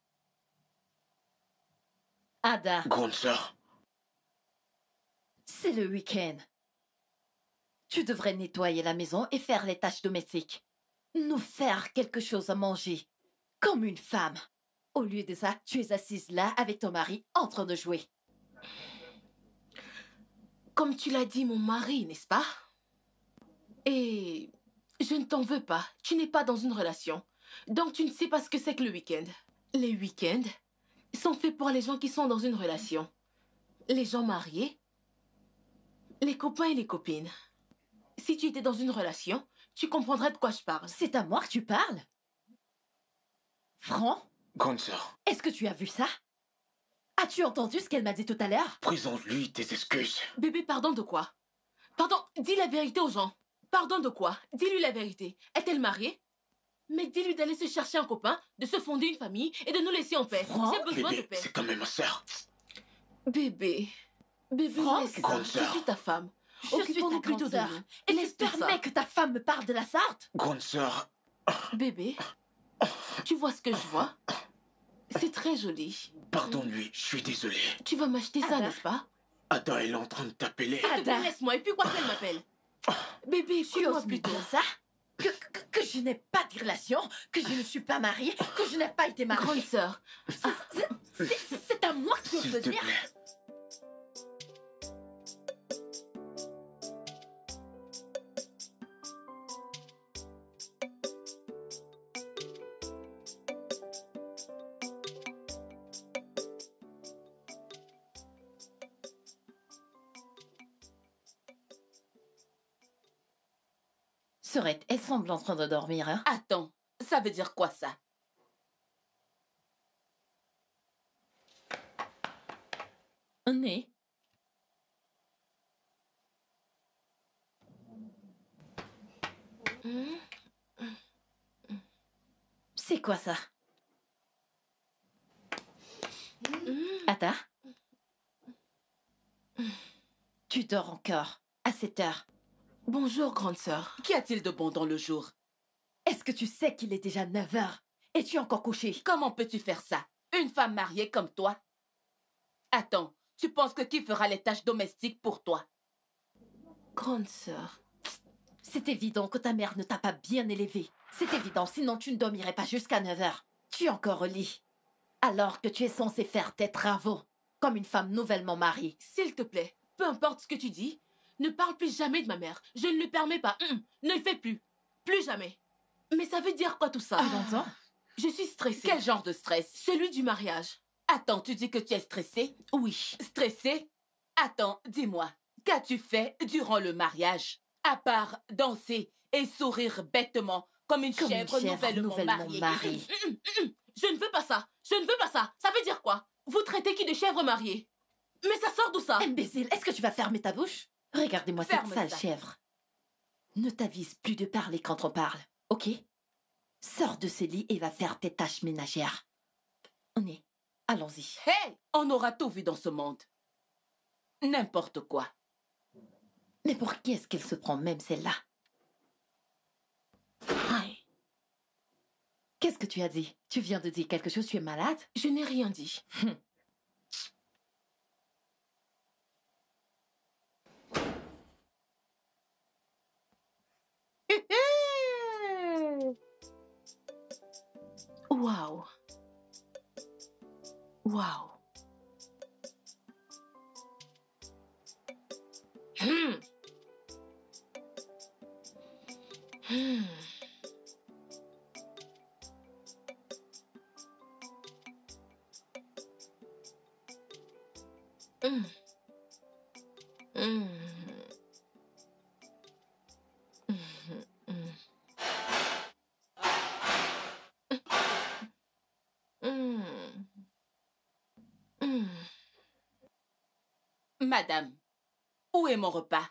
Ada, Grande sœur, c'est le week-end. Tu devrais nettoyer la maison et faire les tâches domestiques. Nous faire quelque chose à manger. Comme une femme. Au lieu de ça, tu es assise là avec ton mari en train de jouer. Comme tu l'as dit, mon mari, n'est-ce pas? Et je ne t'en veux pas. Tu n'es pas dans une relation. Donc tu ne sais pas ce que c'est que le week-end. Les week-ends sont faits pour les gens qui sont dans une relation. Les gens mariés, les copains et les copines. Si tu étais dans une relation, tu comprendrais de quoi je parle. C'est à moi que tu parles? Franck, grande sœur, est-ce que tu as vu ça? As-tu entendu ce qu'elle m'a dit tout à l'heure? présente-lui tes excuses. Bébé, pardon de quoi? Pardon, dis la vérité aux gens. Pardon de quoi? Dis-lui la vérité. Est-elle mariée? Mais dis-lui d'aller se chercher un copain, de se fonder une famille et de nous laisser en paix. Franck, J'ai besoin de Bébé, paix. c'est quand même ma sœur. Bébé, bébé, Franck, laisse ça. grande Je sœur. suis ta femme. Je suis Occupons-nous ta plutôt grande de sœur. nous. Et tu Laisse tout ça. permets que ta femme me parle de la sorte? Grande sœur, Bébé, tu vois ce que je vois? C'est très joli. pardonne-lui, je suis désolé. Tu vas m'acheter ça, Ada. n'est-ce pas? Ada, elle est en train de t'appeler. S'il te plaît, Ada. laisse-moi. Et puis quoi qu'elle m'appelle? Bébé, Tu écoute-moi oses me plutôt. dire ça? que, que, que je n'ai pas de relation, que je ne suis pas mariée, que je n'ai pas été mariée. Grande sœur. C'est à moi que tu S'il veux te dire. plaît. Sorette, elle semble en train de dormir, hein? Attends, ça veut dire quoi ça? Né. C'est quoi ça? Attends. Tu dors encore à cette heure. Bonjour, grande sœur. Qu'y a-t-il de bon dans le jour? Est-ce que tu sais qu'il est déjà neuf heures? Es-tu encore couché? Comment peux-tu faire ça? Une femme mariée comme toi? Attends, tu penses que qui fera les tâches domestiques pour toi? Grande sœur. C'est évident que ta mère ne t'a pas bien élevée. C'est évident, sinon tu ne dormirais pas jusqu'à neuf heures. Tu es encore au lit. Alors que tu es censée faire tes travaux, comme une femme nouvellement mariée. S'il te plaît, peu importe ce que tu dis, ne parle plus jamais de ma mère. Je ne lui permets pas. Hum, ne le fais plus. Plus jamais. Mais ça veut dire quoi tout ça? Tu l'entends? Je suis stressée. Quel genre de stress? Celui du mariage. Attends, tu dis que tu es stressée? Oui. Stressée? Attends, dis-moi, qu'as-tu fait durant le mariage? À part danser et sourire bêtement comme une Comme une chèvre, chèvre nouvellement, nouvellement mariée. mariée. Hum, hum, hum. Je ne veux pas ça. Je ne veux pas ça. Ça veut dire quoi? Vous traitez qui de chèvre mariée? Mais ça sort d'où ça? Imbécile, est-ce que tu vas fermer ta bouche? Regardez-moi cette Ferme sale ça. chèvre. Ne t'avise plus de parler quand on parle, ok? Sors de ce lit et va faire tes tâches ménagères. On est. Allons-y. Hey, on aura tout vu dans ce monde. N'importe quoi. Mais pour qui est-ce qu'elle se prend même celle-là? Aïe. Qu'est-ce que tu as dit? Tu viens de dire quelque chose, tu es malade? Je n'ai rien dit. Waouh. Waouh. Hmm. Hmm. Hmm. Hmm. Madame, où est mon repas?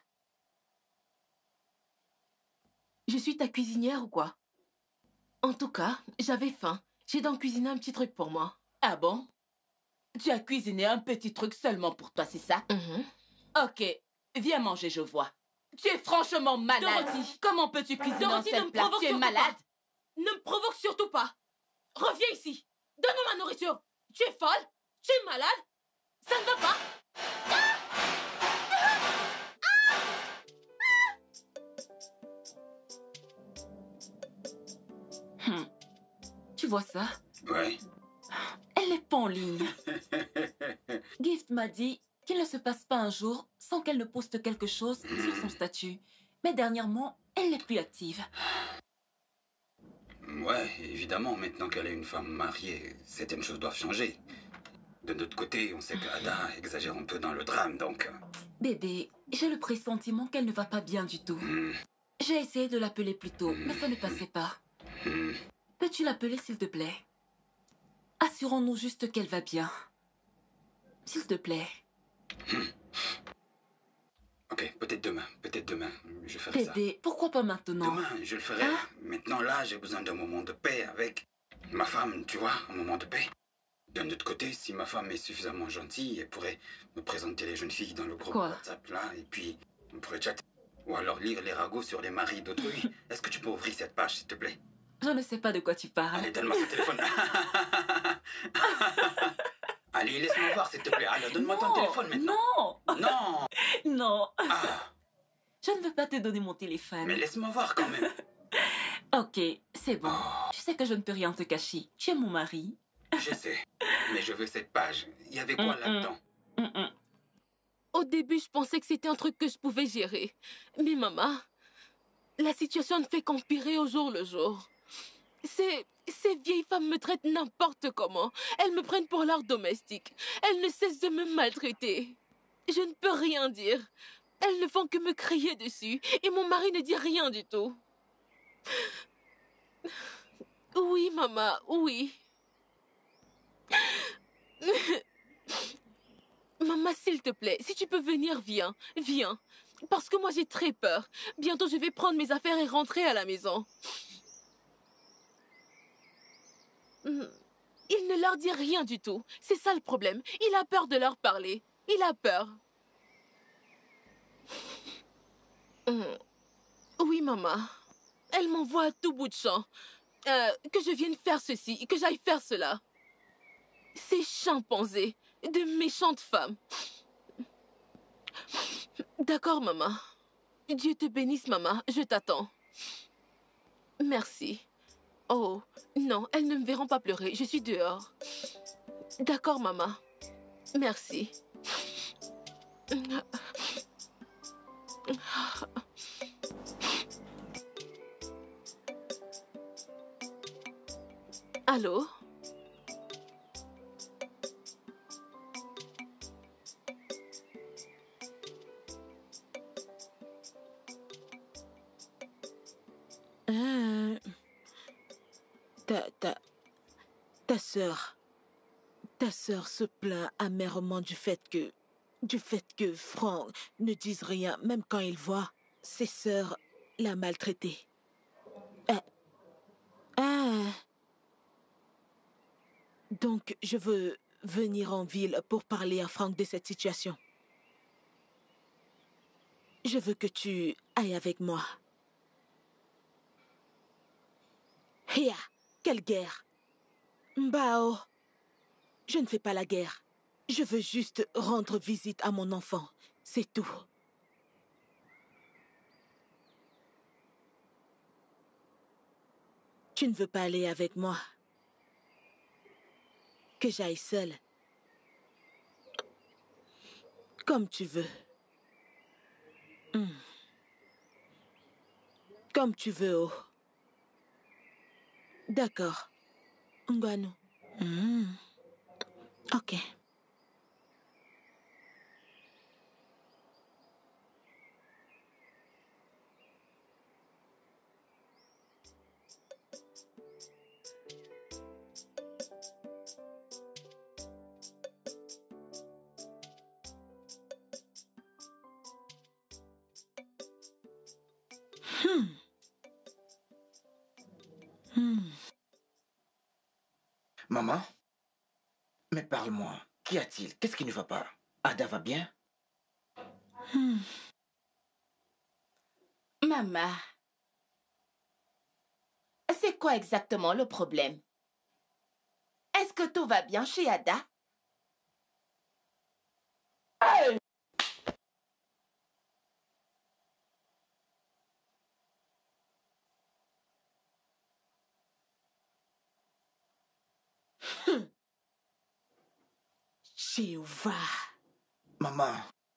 Je suis ta cuisinière ou quoi? En tout cas, j'avais faim. J'ai donc cuisiné un petit truc pour moi. Ah bon? Tu as cuisiné un petit truc seulement pour toi, c'est ça? Mhm. Ok, viens manger, je vois. Tu es franchement malade. Dorothy. Comment peux-tu cuisiner un Dorothy, ne seul me plat? provoque Tu es surtout malade? pas. Ne me provoque surtout pas. Reviens ici. Donne-moi ma nourriture. Tu es folle? Tu es malade? Ça ne va pas? Hmm. Tu vois ça? Ouais. Elle n'est pas en ligne. Gift m'a dit qu'il ne se passe pas un jour sans qu'elle ne poste quelque chose sur son statut. Mais dernièrement, elle n'est plus active. Ouais, évidemment, maintenant qu'elle est une femme mariée, certaines choses doivent changer. De notre côté, on sait qu'Ada exagère un peu dans le drame, donc... Bébé, j'ai le pressentiment qu'elle ne va pas bien du tout. Hmm, J'ai essayé de l'appeler plus tôt, mais ça ne passait pas. hmm. Peux-tu l'appeler, s'il te plaît? Assurons-nous juste qu'elle va bien. S'il te plaît. Ok, peut-être demain, peut-être demain, je ferai ça. Bébé, pourquoi pas maintenant? Demain, je le ferai. Hein? Maintenant, là, j'ai besoin d'un moment de paix avec ma femme, tu vois, un moment de paix. D'un autre côté, si ma femme est suffisamment gentille, elle pourrait me présenter les jeunes filles dans le groupe Quoi? WhatsApp, là, et puis on pourrait chatter. Ou alors lire les ragots sur les maris d'autrui. Est-ce que tu peux ouvrir cette page, s'il te plaît? Je ne sais pas de quoi tu parles. Allez, donne-moi ton téléphone. Allez, laisse-moi voir, s'il te plaît. Allez, donne-moi ton Non, téléphone maintenant. Non, Non. non. Ah, Je ne veux pas te donner mon téléphone. mais laisse-moi voir quand même. Ok, c'est bon. Tu sais que je ne peux rien te cacher. Tu es mon mari. Je sais, mais je veux cette page. Il y avait quoi Mm, là-dedans? mm, mm. Au début, je pensais que c'était un truc que je pouvais gérer. Mais maman, la situation ne fait qu'empirer au jour le jour. Ces, ces vieilles femmes me traitent n'importe comment. Elles me prennent pour leur domestique. Elles ne cessent de me maltraiter. Je ne peux rien dire. Elles ne font que me crier dessus. Et mon mari ne dit rien du tout. Oui, maman, oui. Maman, s'il te plaît, si tu peux venir, viens, viens. Parce que moi, j'ai très peur. Bientôt, je vais prendre mes affaires et rentrer à la maison. Il ne leur dit rien du tout. C'est ça le problème. Il a peur de leur parler. Il a peur. Oui, maman. Elle m'envoie à tout bout de champ. Euh, que je vienne faire ceci, que j'aille faire cela. Ces chimpanzés, de méchantes femmes. D'accord, maman. Dieu te bénisse, maman. Je t'attends. Merci. Oh, non, elles ne me verront pas pleurer. Je suis dehors. D'accord, maman. Merci. Allô? Euh, ta, ta, ta sœur, ta sœur se plaint amèrement du fait que, du fait que Franck ne dise rien, même quand il voit ses sœurs la maltraiter. Ah. Ah. Donc, je veux venir en ville pour parler à Franck de cette situation. Je veux que tu ailles avec moi. Hia, quelle guerre? Mbao, je ne fais pas la guerre. Je veux juste rendre visite à mon enfant. C'est tout. Tu ne veux pas aller avec moi? Que j'aille seule? Comme tu veux. Hmm. Comme tu veux, oh. D'accord. Ngwanou. Hmm. Ok. Hmm. Hmm. Maman? Mais parle-moi. Qu'y a-t-il? Qu'est-ce qui ne va pas? Ada va bien? Hmm. Maman, c'est quoi exactement le problème? Est-ce que tout va bien chez Ada? Hey! Jéhovah. Maman.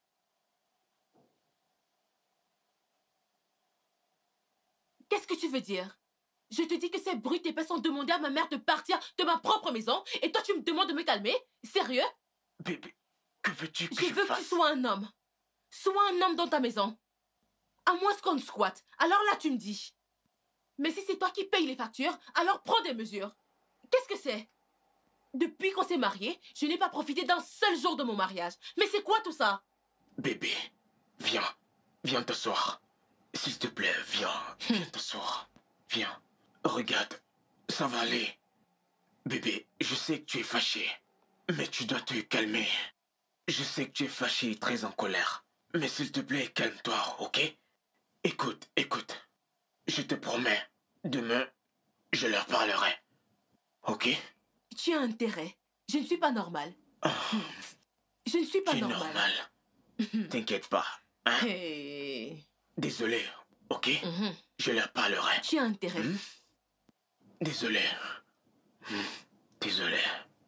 Qu'est-ce que tu veux dire? Je te dis que ces brutes épais ont demandé à ma mère de partir de ma propre maison et toi tu me demandes de me calmer? Sérieux? Bébé, que veux-tu que je, je veux fasse? que tu sois un homme. Sois un homme dans ta maison. À moins qu'on ne squatte. Alors là, tu me dis. Mais si c'est toi qui payes les factures, alors prends des mesures. Qu'est-ce que c'est? Depuis qu'on s'est mariés, je n'ai pas profité d'un seul jour de mon mariage. Mais c'est quoi tout ça? Bébé, viens. Viens t'asseoir. S'il te plaît, viens. Viens t'asseoir. Viens. Regarde, ça va aller. Bébé, je sais que tu es fâché. Mais tu dois te calmer. Je sais que tu es fâché et très en colère. Mais s'il te plaît, calme-toi, ok? Écoute, écoute. Je te promets, demain, je leur parlerai. Ok? Tu as intérêt. Je ne suis pas normale. Oh, Je ne suis pas tu es normale. normal. T'inquiète pas. Hein? Hey. Désolé. ok? Mhm. Je leur parlerai. Tu as intérêt. Hmm? Désolé. Hmm. Désolé.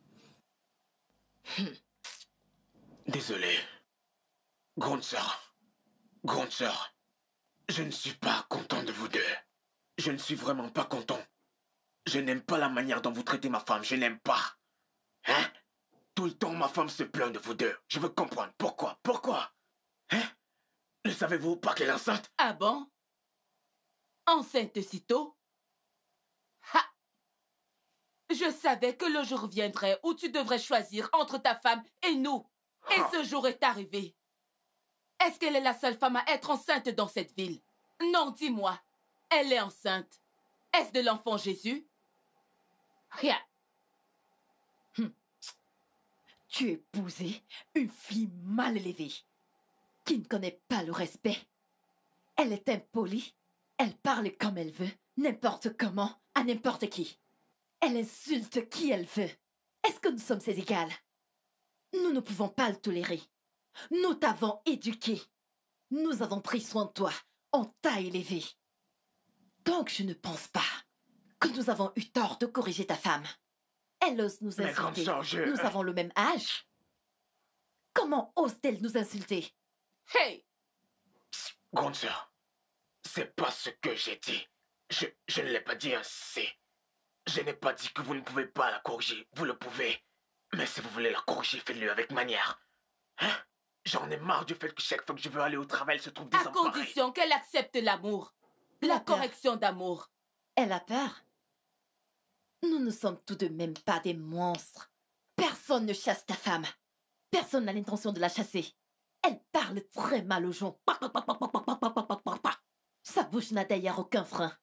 Hmm. Désolé. Grande sœur. Grande sœur. Je ne suis pas content de vous deux. Je ne suis vraiment pas content. Je n'aime pas la manière dont vous traitez ma femme. Je n'aime pas. Hein? Tout le temps, ma femme se plaint de vous deux. Je veux comprendre. Pourquoi? Pourquoi? Hein? Ne savez-vous pas qu'elle est enceinte? Ah bon? Enceinte si tôt? Ha! Je savais que le jour viendrait où tu devrais choisir entre ta femme et nous. Et ce jour est arrivé. Est-ce qu'elle est la seule femme à être enceinte dans cette ville? Non, dis-moi. Elle est enceinte. Est-ce de l'enfant Jésus? Rien. Hum. Tu épousais une fille mal élevée, qui ne connaît pas le respect. Elle est impolie. Elle parle comme elle veut, n'importe comment, à n'importe qui. Elle insulte qui elle veut. Est-ce que nous sommes ses égales? Nous ne pouvons pas le tolérer. Nous t'avons éduqué. Nous avons pris soin de toi. On t'a élevé. Donc je ne pense pas que nous avons eu tort de corriger ta femme. Elle ose nous Mais grande insulter. sœur, je... Nous avons le même âge. Comment ose-t-elle nous insulter? Hey! Grande sœur, c'est pas ce que j'ai dit. Je, je ne l'ai pas dit ainsi. Je n'ai pas dit que vous ne pouvez pas la corriger. Vous le pouvez. Mais si vous voulez la corriger, faites-le avec manière. Hein? J'en ai marre du fait que chaque fois que je veux aller au travail, elle se trouve À désemparée. condition qu'elle accepte l'amour. La peur. correction d'amour. Elle a peur. Nous ne sommes tout de même pas des monstres. Personne ne chasse ta femme. Personne n'a l'intention de la chasser. Elle parle très mal aux gens. Sa bouche n'a d'ailleurs aucun frein.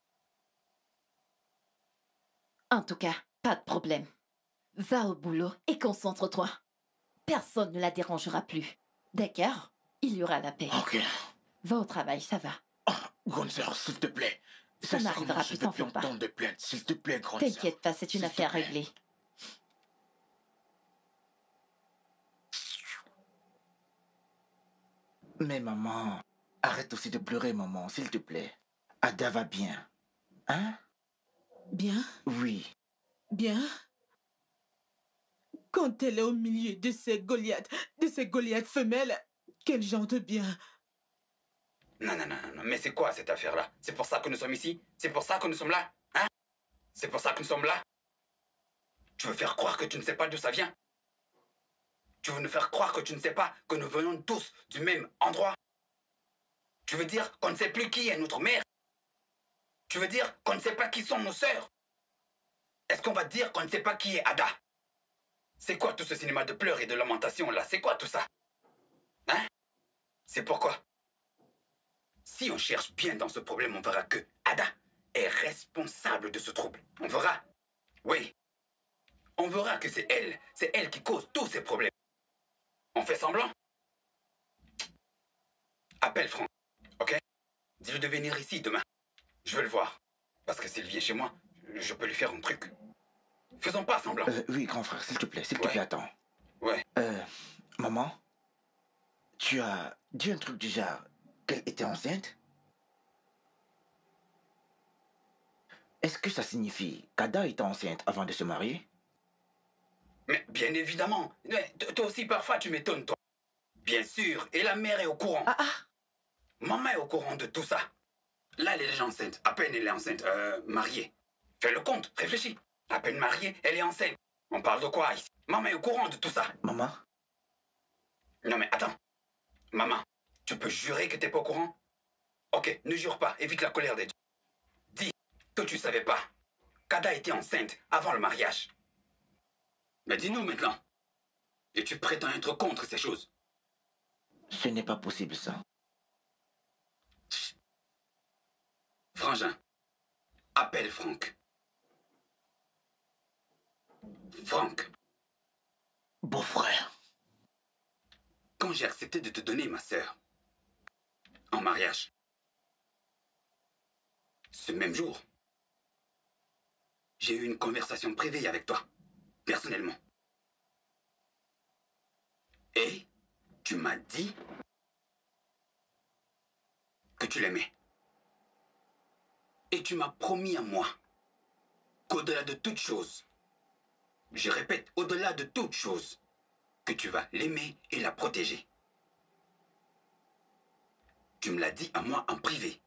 En tout cas, pas de problème. Va au boulot et concentre-toi. Personne ne la dérangera plus. D'accord? Il y aura la paix. Ok. Va au travail, ça va. Oh, grande sœur, s'il te plaît. Ça Sincèrement, n'arrivera je plus, veux t'en plus fais pas. entendre de plainte. S'il te plaît, grande sœur. T'inquiète pas, c'est une S'il te affaire plaît. réglée. Mais maman, arrête aussi de pleurer, maman, s'il te plaît. Ada va bien. Hein? Bien, Oui. bien. Quand elle est au milieu de ces Goliaths, de ces Goliaths femelles, qu'elle chante bien. Non, non, non, non, mais c'est quoi cette affaire-là? C'est pour ça que nous sommes ici? C'est pour ça que nous sommes là? Hein? C'est pour ça que nous sommes là? Tu veux faire croire que tu ne sais pas d'où ça vient? Tu veux nous faire croire que tu ne sais pas que nous venons tous du même endroit? Tu veux dire qu'on ne sait plus qui est notre mère? Tu veux dire qu'on ne sait pas qui sont nos sœurs? Est-ce qu'on va dire qu'on ne sait pas qui est Ada? C'est quoi tout ce cinéma de pleurs et de lamentations là? C'est quoi tout ça? Hein? C'est pourquoi? Si on cherche bien dans ce problème, on verra que Ada est responsable de ce trouble. On verra. Oui. On verra que c'est elle. C'est elle qui cause tous ces problèmes. On fait semblant? Appelle Franck. Ok? Dis-lui de venir ici demain. Je veux le voir. Parce que s'il vient chez moi, je peux lui faire un truc. Faisons pas semblant. Euh, oui, grand frère, s'il te plaît, s'il te Ouais. plaît, attends. Ouais. Euh, maman, tu as dit un truc du genre qu'elle était enceinte? Est-ce que ça signifie qu'Ada était enceinte avant de se marier? Mais bien évidemment. Mais t- toi aussi, parfois, tu m'étonnes, toi. Bien sûr. Et la mère est au courant. Ah ah! Maman est au courant de tout ça. Là, elle est déjà enceinte. À peine elle est enceinte. Euh, mariée. Fais le compte. Réfléchis. À peine mariée, elle est enceinte. On parle de quoi ici? Maman est au courant de tout ça. Maman? Non mais attends. Maman, tu peux jurer que t'es pas au courant? Ok, ne jure pas. Évite la colère des dieux. Dis que tu savais pas qu'Ada était enceinte avant le mariage. Mais dis-nous maintenant. Et tu prétends être contre ces choses? Ce n'est pas possible, ça. Frangin, appelle Franck. Franck, Beau-frère. quand j'ai accepté de te donner ma sœur en mariage, ce même jour, j'ai eu une conversation privée avec toi, personnellement. Et tu m'as dit que tu l'aimais. Et tu m'as promis à moi qu'au-delà de toute chose, je répète, au-delà de toute chose, que tu vas l'aimer et la protéger. Tu me l'as dit à moi en privé.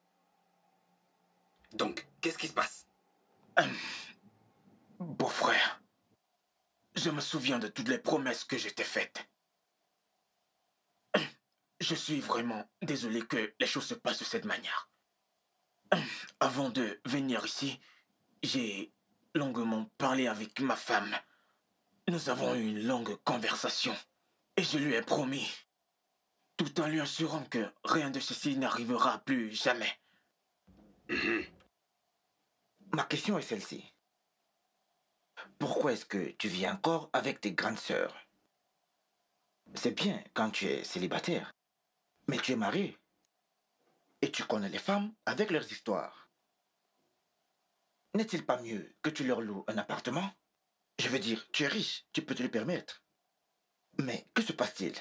Donc, qu'est-ce qui se passe? Hum, Beau-frère, je me souviens de toutes les promesses que je t'ai faites. Hum, Je suis vraiment désolé que les choses se passent de cette manière. Hum, Avant de venir ici, j'ai longuement parlé avec ma femme. Nous avons eu une longue conversation et je lui ai promis, tout en lui assurant que rien de ceci n'arrivera plus jamais. Ma question est celle-ci. Pourquoi est-ce que tu vis encore avec tes grandes sœurs? C'est bien quand tu es célibataire, mais tu es marié. Et tu connais les femmes avec leurs histoires. N'est-il pas mieux que tu leur loues un appartement? Je veux dire, tu es riche, tu peux te le permettre. Mais que se passe-t-il?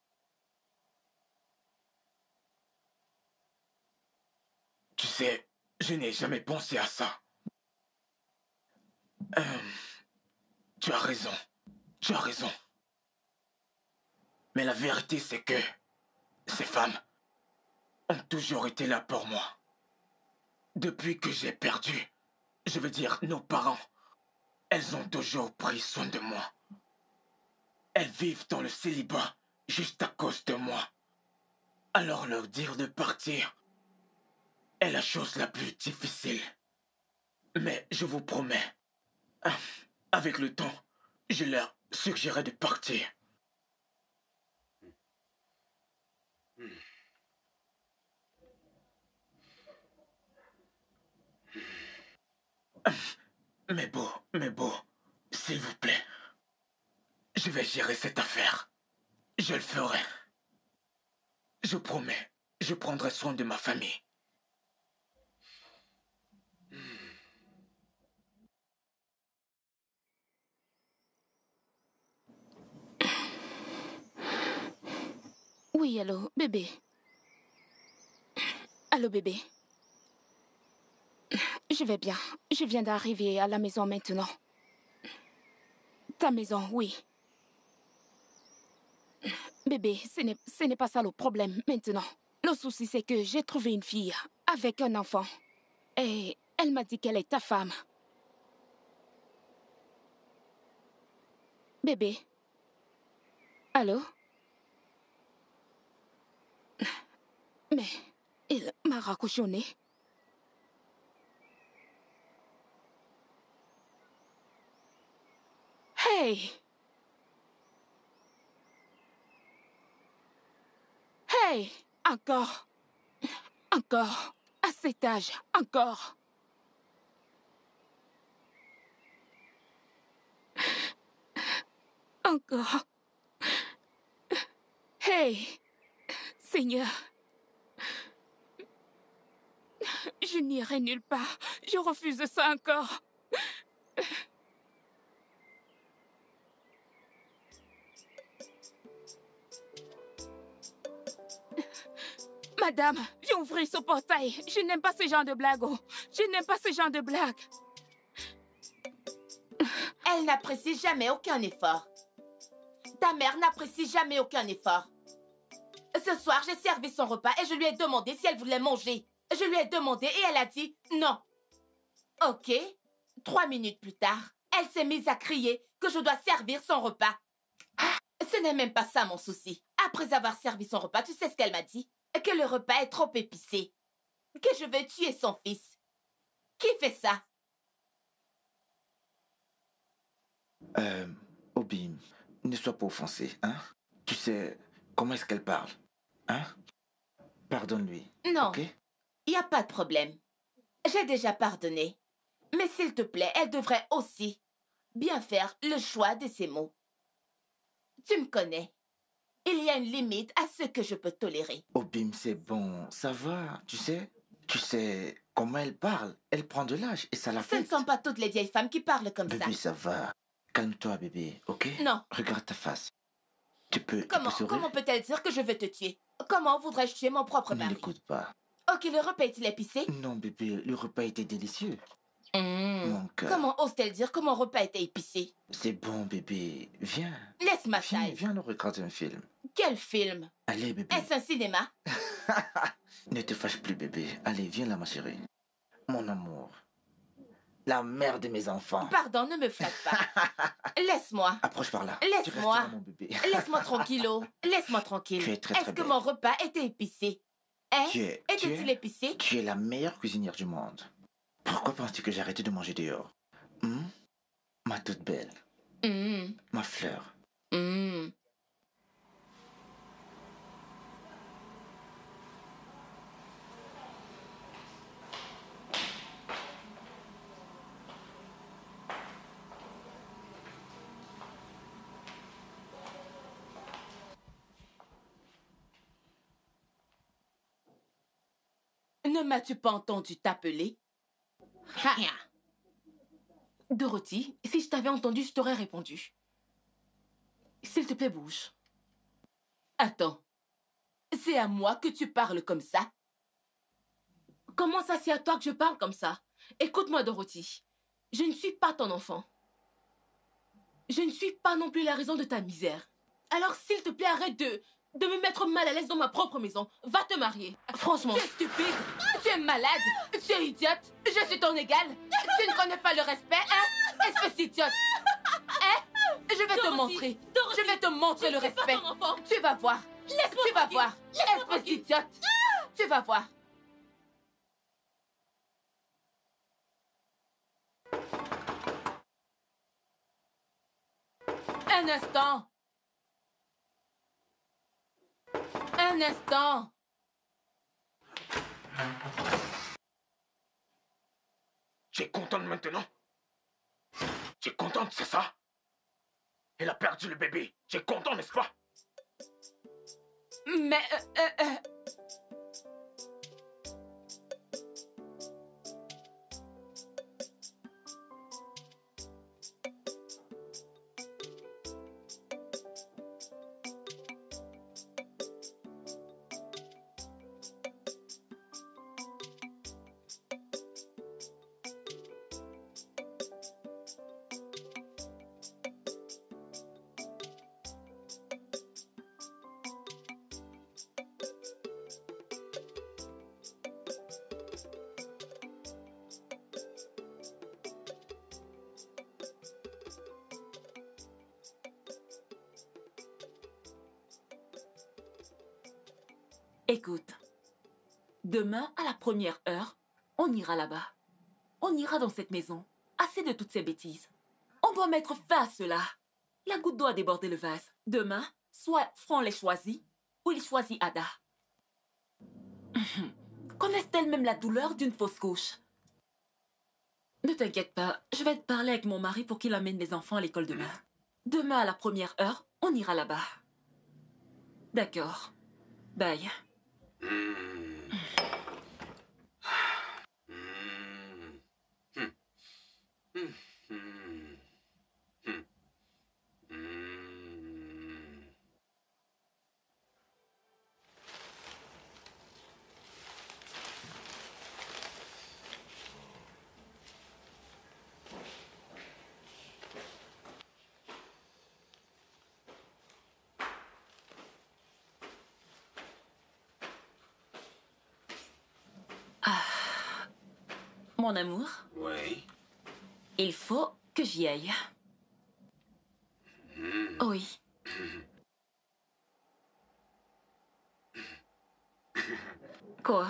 Tu sais, je n'ai jamais pensé à ça. Euh, tu as raison. Tu as raison. Mais la vérité, c'est que ces femmes ont toujours été là pour moi. Depuis que j'ai perdu, je veux dire nos parents, elles ont toujours pris soin de moi. Elles vivent dans le célibat juste à cause de moi. Alors leur dire de partir est la chose la plus difficile. Mais je vous promets, avec le temps, je leur suggérerai de partir. Mais beau, mais beau, s'il vous plaît, je vais gérer cette affaire. Je le ferai. Je promets, je prendrai soin de ma famille. Oui, allô, bébé. Allô, bébé. Je vais bien. Je viens d'arriver à la maison maintenant. Ta maison, oui. Bébé, ce n'est, ce n'est pas ça le problème maintenant. Le souci, c'est que j'ai trouvé une fille avec un enfant. Et elle m'a dit qu'elle est ta femme. Bébé. Allô? Mais il m'a raccrochonné. Hey! Hey! Encore! Encore! À cet âge, encore! Encore! Hey! Seigneur! Je n'irai nulle part. Je refuse ça encore. Madame, j'ai ouvert ce portail. Je n'aime pas ce genre de blague. Oh. Je n'aime pas ce genre de blague. Elle n'apprécie jamais aucun effort. Ta mère n'apprécie jamais aucun effort. Ce soir, j'ai servi son repas et je lui ai demandé si elle voulait manger. Je lui ai demandé et elle a dit non. Ok. Trois minutes plus tard, elle s'est mise à crier que je dois servir son repas. Ce n'est même pas ça mon souci. Après avoir servi son repas, tu sais ce qu'elle m'a dit? Que le repas est trop épicé. Que je veux tuer son fils. Qui fait ça? Euh, Obim, ne sois pas offensé, hein? Tu sais comment est-ce qu'elle parle, hein? Pardonne-lui. Non, ok? il n'y a pas de problème. J'ai déjà pardonné. Mais s'il te plaît, elle devrait aussi bien faire le choix de ses mots. Tu me connais. Il y a une limite à ce que je peux tolérer. Obim, c'est bon, ça va, tu sais? Tu sais comment elle parle? Elle prend de l'âge et ça Ce ne l'affecte. sont pas toutes les vieilles femmes qui parlent comme ça. Bébé, ça va. Calme-toi, bébé, ok? Non. Regarde ta face. Tu peux, tu Comment, peux sourire? comment peut-elle dire que je veux te tuer? Comment voudrais-je tuer mon propre Ne mari? l'écoute pas. Ok, le repas est-il épicé? Non, bébé, le repas était délicieux. Mmh. Mon cœur. Comment ose-t-elle dire que mon repas était épicé? C'est bon, bébé. Viens. Laisse ma Viens, taille. viens, nous regarder un film. Quel film? Allez, bébé. Est-ce un cinéma? Ne te fâche plus, bébé. Allez, viens là, ma chérie. Mon amour. La mère de mes enfants. Pardon, ne me flatte pas. Laisse-moi. Approche par là. Laisse-moi. Tu resteras mon bébé. Laisse-moi tranquillo. Laisse-moi tranquille. Tu es très, Est-ce très que belle. mon repas était épicé? Hein? Tu es- tu Était-il es- épicé? Tu es la meilleure cuisinière du monde. Pourquoi penses-tu que j'ai arrêté de manger dehors? Hmm? Ma toute belle. Mmh. Ma fleur. Mmh. Ne m'as-tu pas entendu t'appeler? Ha! Dorothy, si je t'avais entendu, je t'aurais répondu. S'il te plaît, bouge. Attends. C'est à moi que tu parles comme ça? Comment ça, c'est à toi que je parle comme ça? Écoute-moi, Dorothy. Je ne suis pas ton enfant. Je ne suis pas non plus la raison de ta misère. Alors, s'il te plaît, arrête de, de me mettre mal à l'aise dans ma propre maison. Va te marier. Franchement. Tu es stupide. Tu es malade. Tu es idiote. Je suis ton égal. Tu ne connais pas le respect, hein? Espèce d'idiote. Hein? Je vais te Dorothy, montrer. Dorothy, Je vais te montrer je le ne suis pas respect. ton enfant. Tu vas voir. Laisse-moi Tu vas tranquille. voir. Laisse-moi Espèce tranquille. d'idiote. Tu vas voir. Un instant. Un instant. Tu es contente maintenant? Tu es contente, c'est ça? Elle a perdu le bébé. Tu es content, n'est-ce pas? Mais... euh, euh, euh, Écoute, demain à la première heure, on ira là-bas. On ira dans cette maison. Assez de toutes ces bêtises. On doit mettre fin à cela. La goutte doit déborder le vase. Demain, soit Fran les choisit, ou il choisit Ada. Connaissent-elles même la douleur d'une fausse couche? Ne t'inquiète pas, je vais te parler avec mon mari pour qu'il amène les enfants à l'école demain. Demain à la première heure, on ira là-bas. D'accord. Bye. Mmh. Mmh. Mmh. Mmh. Mmh. Mmh. Mon amour, Oui. il faut que j'y aille. Mmh. Oui. Quoi?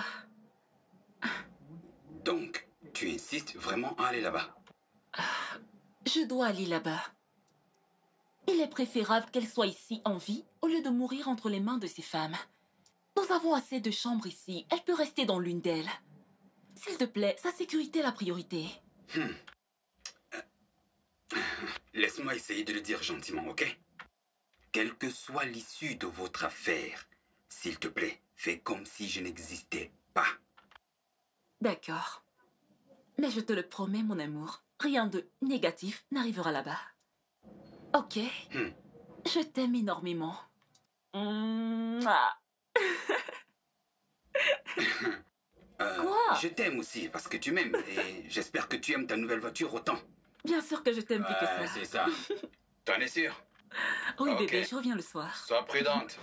Donc, tu insistes vraiment à aller là-bas? Je dois aller là-bas. Il est préférable qu'elle soit ici en vie au lieu de mourir entre les mains de ces femmes. Nous avons assez de chambres ici. Elle peut rester dans l'une d'elles. S'il te plaît, sa sécurité est la priorité. Hmm. Euh, Laisse-moi essayer de le dire gentiment, ok? Quelle que soit l'issue de votre affaire, s'il te plaît, fais comme si je n'existais pas. D'accord. Mais je te le promets, mon amour, rien de négatif n'arrivera là-bas. Ok? Hmm. Je t'aime énormément. Mouah. Je t'aime aussi parce que tu m'aimes et j'espère que tu aimes ta nouvelle voiture autant. Bien sûr que je t'aime plus que Ouais, ça. c'est ça. T'en es sûr? Oui, Ok. bébé, je reviens le soir. Sois prudente.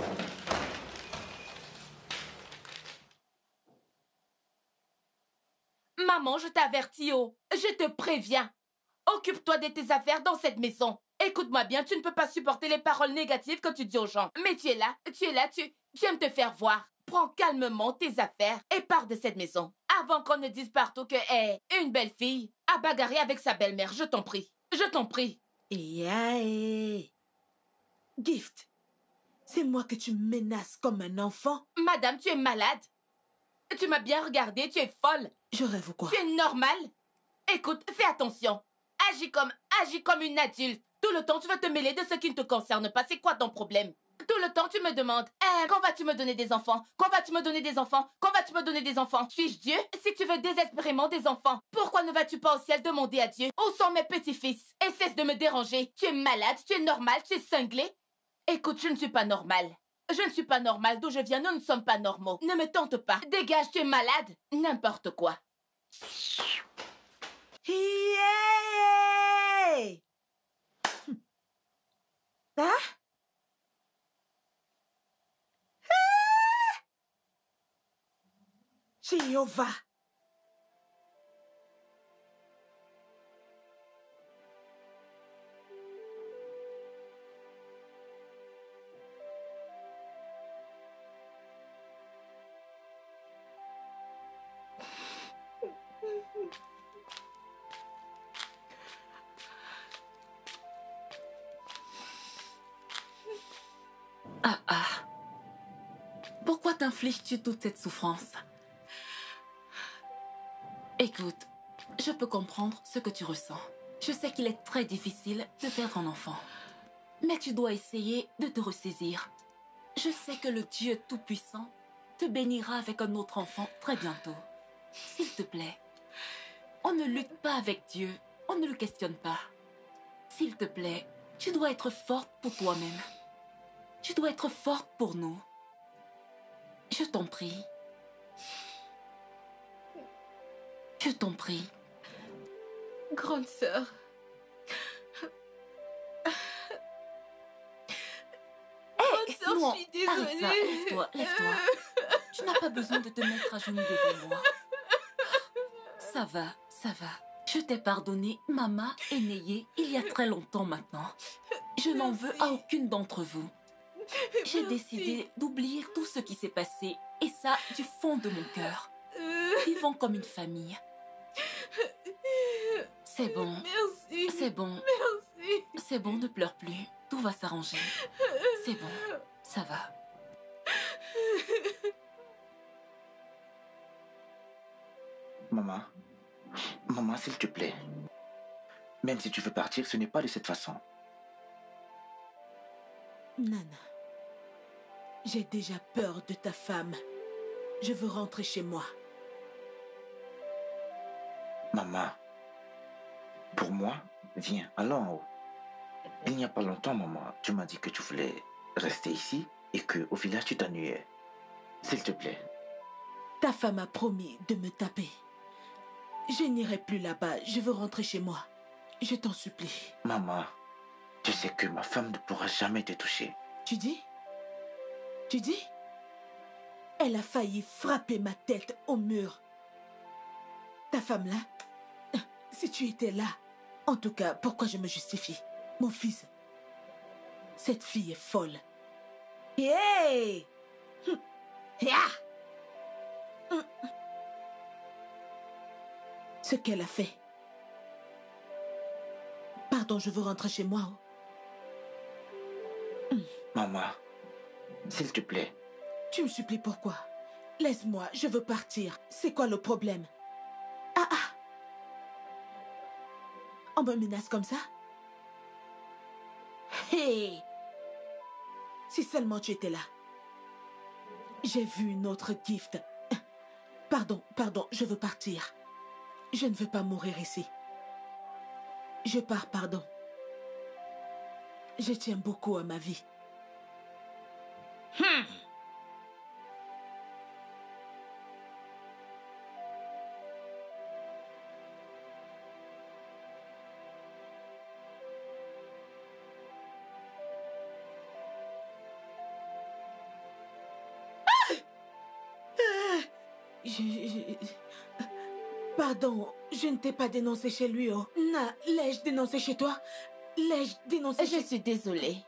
Maman, je t'avertis, oh. Je te préviens. Occupe-toi de tes affaires dans cette maison. Écoute-moi bien, tu ne peux pas supporter les paroles négatives que tu dis aux gens. Mais tu es là, tu es là, tu, tu aimes te faire voir. Prends calmement tes affaires et pars de cette maison. Avant qu'on ne dise partout que, hé, une belle fille a bagarré avec sa belle-mère. Je t'en prie. Je t'en prie. Yaé. Gift, c'est moi que tu menaces comme un enfant? Madame, tu es malade. Tu m'as bien regardé, tu es folle. Je rêve ou quoi? Tu es normale. Écoute, fais attention. Agis comme, agis comme une adulte. Tout le temps, tu vas te mêler de ce qui ne te concerne pas. C'est quoi ton problème? Tout le temps, tu me demandes, eh, quand vas-tu me donner des enfants? Quand vas-tu me donner des enfants? Quand vas-tu me donner des enfants? Suis-je Dieu? Si tu veux désespérément des enfants, pourquoi ne vas-tu pas au ciel demander à Dieu? Où sont mes petits-fils? Et cesse de me déranger. Tu es malade, tu es normal, tu es cinglé. Écoute, je ne suis pas normale. Je ne suis pas normale. D'où je viens, nous ne sommes pas normaux. Ne me tente pas. Dégage, tu es malade. N'importe quoi. Yeah! Hein? Ah! Jéhovah! Ah ah. Pourquoi t'infliges-tu toute cette souffrance? Écoute, je peux comprendre ce que tu ressens. Je sais qu'il est très difficile de perdre un enfant. Mais tu dois essayer de te ressaisir. Je sais que le Dieu Tout-Puissant te bénira avec un autre enfant très bientôt. S'il te plaît, on ne lutte pas avec Dieu, on ne le questionne pas. S'il te plaît, tu dois être forte pour toi-même. Tu dois être forte pour nous. Je t'en prie. Je t'en prie. Grande sœur. Grande sœur, Non, je suis arrête désolée. ça, lève-toi, lève-toi. Tu n'as pas besoin de te mettre à genoux devant moi. Ça va, ça va. Je t'ai pardonné, Mama et Neye, il y a très longtemps maintenant. Je n'en veux à aucune d'entre vous. J'ai décidé d'oublier tout ce qui s'est passé, et ça du fond de mon cœur. Vivons comme une famille. C'est bon. Merci. C'est bon. Merci. C'est bon, ne pleure plus. Tout va s'arranger. C'est bon. Ça va. Maman, maman, s'il te plaît. Même si tu veux partir, ce n'est pas de cette façon. Nana, j'ai déjà peur de ta femme. Je veux rentrer chez moi. Maman, pour moi, viens, allons en haut. Il n'y a pas longtemps, maman, tu m'as dit que tu voulais rester ici et qu'au village, tu t'ennuyais. S'il te plaît. Ta femme a promis de me taper. Je n'irai plus là-bas. Je veux rentrer chez moi. Je t'en supplie. Maman, tu sais que ma femme ne pourra jamais te toucher. Tu dis? Tu dis? Elle a failli frapper ma tête au mur. Ta femme là? Si tu étais là. En tout cas, pourquoi je me justifie? Mon fils, cette fille est folle. Hey! Hum. Ya! Hum. Ce qu'elle a fait. Pardon, je veux rentrer chez moi. Hum. Maman, s'il te plaît. Tu me supplies pourquoi? Laisse-moi, je veux partir. C'est quoi le problème? Ah ah! On me menace comme ça? Hey! Si seulement tu étais là. J'ai vu une autre gift. Pardon, pardon, je veux partir. Je ne veux pas mourir ici. Je pars, pardon. Je tiens beaucoup à ma vie. Hmm. je, je- Pardon, je ne t'ai pas dénoncé chez lui, oh. Na, l'ai-je dénoncé chez toi? L'ai-je dénoncé Je chez... suis désolée.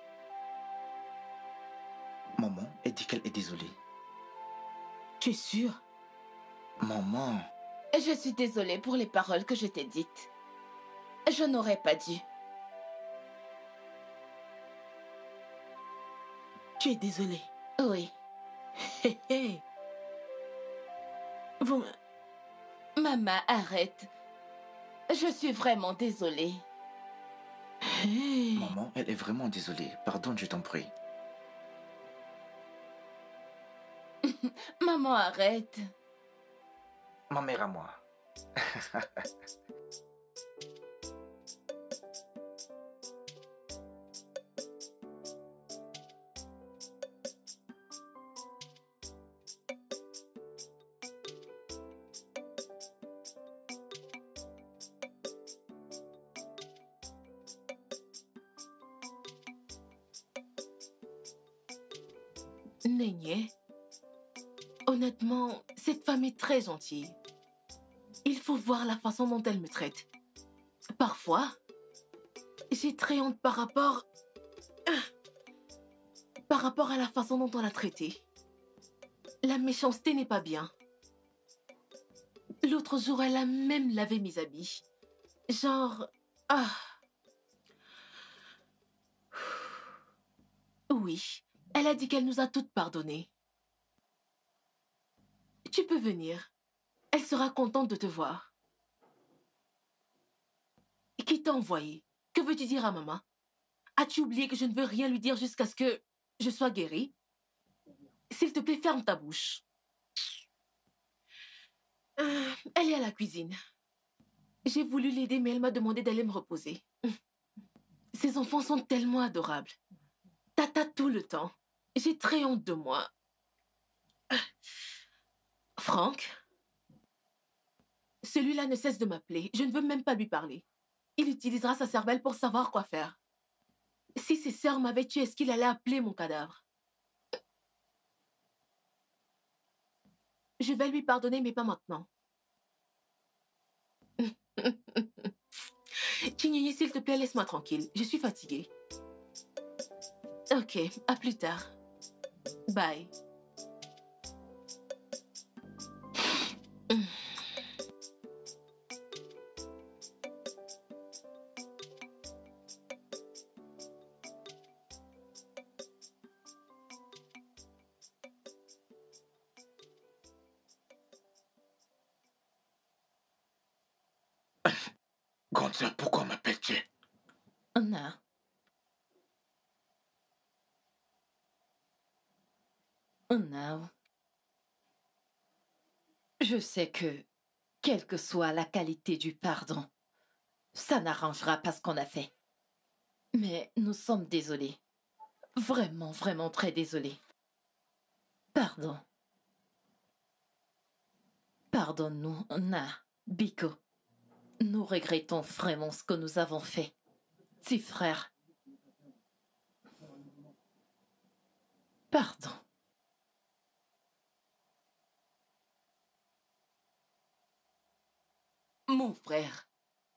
Maman, elle dit qu'elle est désolée. Tu es sûre? Maman, Je suis désolée pour les paroles que je t'ai dites. Je n'aurais pas dû. Tu es désolée. Oui. Hé, hé. Vous... me- Maman, arrête. Je suis vraiment désolée. Hé. maman, elle est vraiment désolée. Pardonne, je t'en prie. Maman, arrête. Ma mère à moi. Nénié, honnêtement, cette femme est très gentille. Il faut voir la façon dont elle me traite. Parfois, j'ai très honte par rapport... par rapport à la façon dont on l'a traitée. La méchanceté n'est pas bien. L'autre jour, elle a même lavé mes habits. Genre... Ah. Oui, elle a dit qu'elle nous a toutes pardonnées. Tu peux venir. Elle sera contente de te voir. Qui t'a envoyé? Que veux-tu dire à maman? As-tu oublié que je ne veux rien lui dire jusqu'à ce que je sois guérie? S'il te plaît, ferme ta bouche. Euh, elle est à la cuisine. J'ai voulu l'aider, mais elle m'a demandé d'aller me reposer. Ces enfants sont tellement adorables. Tata tout le temps. J'ai très honte de moi. Franck? Celui-là ne cesse de m'appeler. Je ne veux même pas lui parler. Il utilisera sa cervelle pour savoir quoi faire. Si ses sœurs m'avaient tué, est-ce qu'il allait appeler mon cadavre? Je vais lui pardonner, mais pas maintenant. Chignini, s'il te plaît, laisse-moi tranquille. Je suis fatiguée. Ok, à plus tard. Bye. Grande sœur, pourquoi m'appelles-tu? Non. Non. Je sais que, quelle que soit la qualité du pardon, ça n'arrangera pas ce qu'on a fait. Mais nous sommes désolés. Vraiment, vraiment très désolés. Pardon. Pardonne-nous, Na, Biko. Nous regrettons vraiment ce que nous avons fait. Petit frère. Pardon. Mon frère.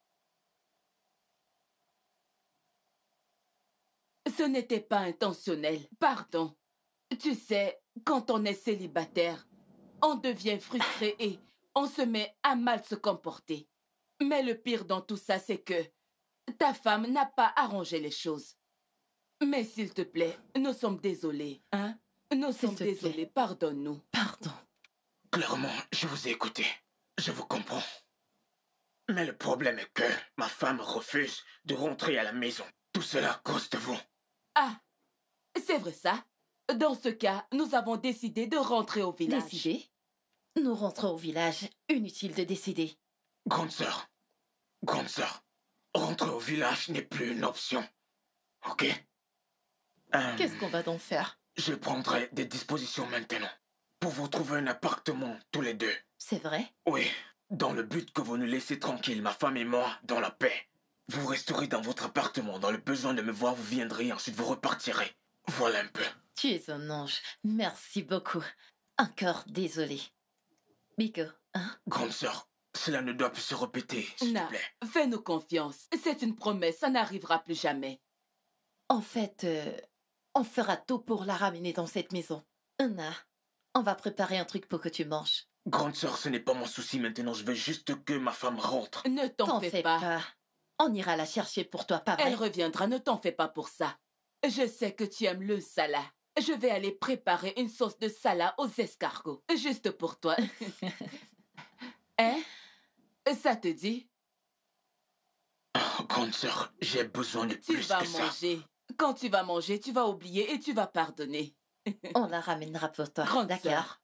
Ce n'était pas intentionnel. Pardon. Tu sais, quand on est célibataire, on devient frustré et on se met à mal se comporter. Mais le pire dans tout ça, c'est que ta femme n'a pas arrangé les choses. Mais s'il te plaît, nous sommes désolés, hein? Nous sommes te désolés, plaît. pardonne-nous. Pardon. Clairement, je vous ai écouté. Je vous comprends. Mais le problème est que ma femme refuse de rentrer à la maison. Tout cela à cause de vous. Ah, c'est vrai ça? Dans ce cas, nous avons décidé de rentrer au village. Décidé? Nous rentrons au village. Inutile de décider. Grande sœur, grande sœur, rentrer au village n'est plus une option. Ok? Euh, Qu'est-ce qu'on va donc faire? Je prendrai des dispositions maintenant pour vous trouver un appartement tous les deux. C'est vrai? Oui, dans le but que vous nous laissez tranquille, ma femme et moi, dans la paix. Vous resterez dans votre appartement. Dans le besoin de me voir, vous viendrez, ensuite vous repartirez. Voilà un peu. Tu es un ange. Merci beaucoup. Encore désolé. Biko, hein? Grande sœur, cela ne doit plus se répéter, s'il Na, te plaît. fais-nous confiance. C'est une promesse, ça n'arrivera plus jamais. En fait, euh, on fera tout pour la ramener dans cette maison. Anna, on va préparer un truc pour que tu manges. Grande sœur, ce n'est pas mon souci maintenant. Je veux juste que ma femme rentre. Ne t'en T'en fais, fais pas. pas. On ira la chercher pour toi, pas vrai? Elle reviendra, ne t'en fais pas pour ça. Je sais que tu aimes le salat. Je vais aller préparer une sauce de salat aux escargots, juste pour toi. Hein? Ça te dit? Oh, grande sœur, j'ai besoin de Tu plus vas que ça. manger. Quand tu vas manger, tu vas oublier et tu vas pardonner. On la ramènera pour toi, Grande d'accord?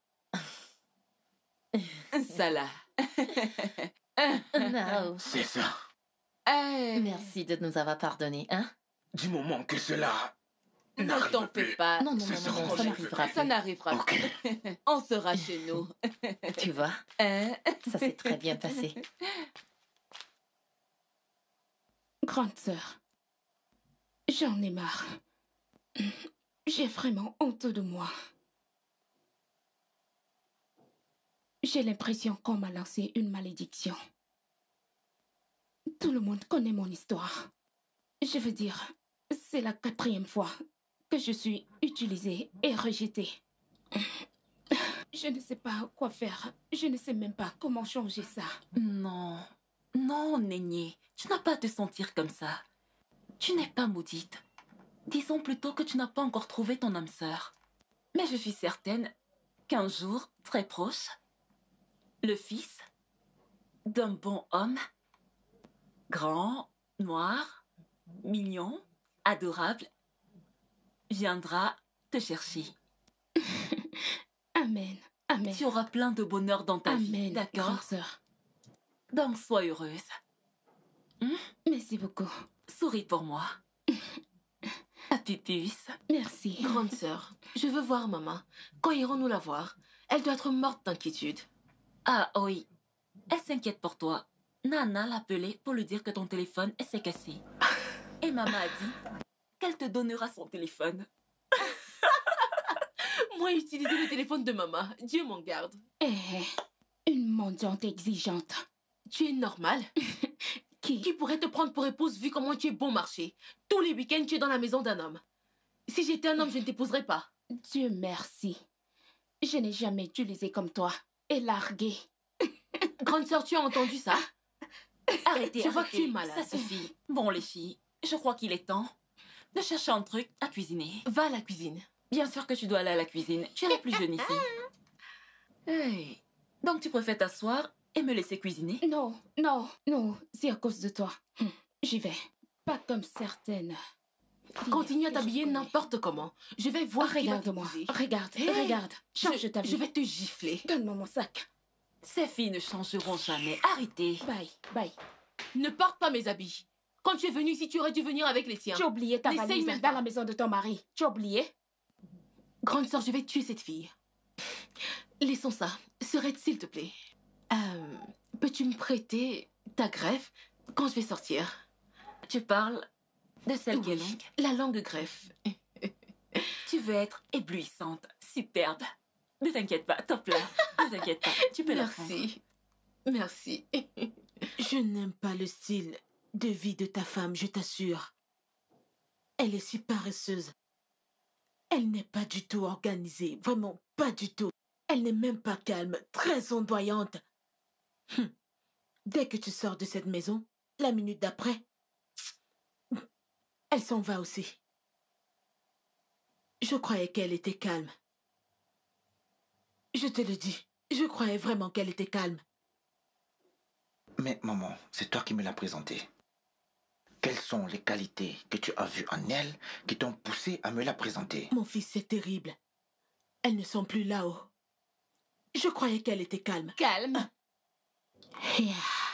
Salat. Non. C'est ça. Eh, Merci de nous avoir pardonné, hein? Du moment que cela ne n'arrive t'en fais plus. pas. Non, non, Ce non, sera non, non, mon ça jeu. n'arrivera Ça plus. n'arrivera Ok. plus. On sera chez nous. Tu vois, Hein? ça s'est très bien passé. Grande sœur, j'en ai marre. J'ai vraiment honte de moi. J'ai l'impression qu'on m'a lancé une malédiction. Tout le monde connaît mon histoire. Je veux dire, c'est la quatrième fois que je suis utilisée et rejetée. Je ne sais pas quoi faire. Je ne sais même pas comment changer ça. Non, non, Néné, tu n'as pas à te sentir comme ça. Tu n'es pas maudite. Disons plutôt que tu n'as pas encore trouvé ton âme sœur. Mais je suis certaine qu'un jour, très proche, le fils d'un bon homme, grand, noir, mignon, adorable, viendra te chercher. Amen. Amen. Tu auras plein de bonheur dans ta vie, Amen, d'accord? grande sœur. Donc sois heureuse. Merci beaucoup. Souris pour moi. À pupus. Merci. Grande sœur, je veux voir maman. Quand irons-nous la voir? Elle doit être morte d'inquiétude. Ah oui, elle s'inquiète pour toi. Nana l'a appelée pour lui dire que ton téléphone s'est cassé. Et maman a dit qu'elle te donnera son téléphone. Moi, utiliser le téléphone de maman, Dieu m'en garde. Eh, une mendiante exigeante. Tu es normale? Qui? Qui pourrait te prendre pour épouse vu comment tu es bon marché? Tous les week-ends, tu es dans la maison d'un homme. Si j'étais un homme, je ne t'épouserais pas. Dieu merci. Je n'ai jamais utilisé comme toi et largué. Grande sœur, tu as entendu ça? Arrêtez, Je vois que arrêtez. tu es malade. Ça suffit. Bon, les filles, je crois qu'il est temps de chercher un truc à cuisiner. Va à la cuisine. Bien sûr que tu dois aller à la cuisine. Tu es la plus jeune ici. Hey. Donc tu préfères t'asseoir et me laisser cuisiner? Non, non, non, c'est à cause de toi. Hum, J'y vais. Pas comme certaines. filles Continue à que je t'habiller connais. n'importe comment. Je vais voir qui va Regarde-moi. t'épouser. Regarde, Hey, regarde. Change je, ta vie. je vais te gifler. Donne-moi mon sac. Ces filles ne changeront jamais. Arrêtez. Bye, bye. Ne porte pas mes habits. Quand tu es venu ici, tu aurais dû venir avec les tiens. Tu as oublié ta N'essaye valise même dans pas. la maison de ton mari. Tu as oublié? Grande sœur, je vais tuer cette fille. Laissons ça. Serait, s'il te plaît. Euh, peux-tu me prêter ta greffe quand je vais sortir? Tu parles de celle qui est Oui, longue. la langue greffe. Tu veux être éblouissante, superbe. Ne t'inquiète pas, top là. Ne t'inquiète pas, tu peux la prendre. Merci. Merci. Je n'aime pas le style de vie de ta femme, je t'assure. Elle est si paresseuse. Elle n'est pas du tout organisée, vraiment pas du tout. Elle n'est même pas calme, très ondoyante. Hum. Dès que tu sors de cette maison, la minute d'après, elle s'en va aussi. Je croyais qu'elle était calme. Je te le dis, je croyais vraiment qu'elle était calme. Mais maman, c'est toi qui me l'as présentée. Quelles sont les qualités que tu as vues en elle qui t'ont poussé à me la présenter? Mon fils, c'est terrible. Elles ne sont plus là-haut. Je croyais qu'elle était calme. Calme. Yeah.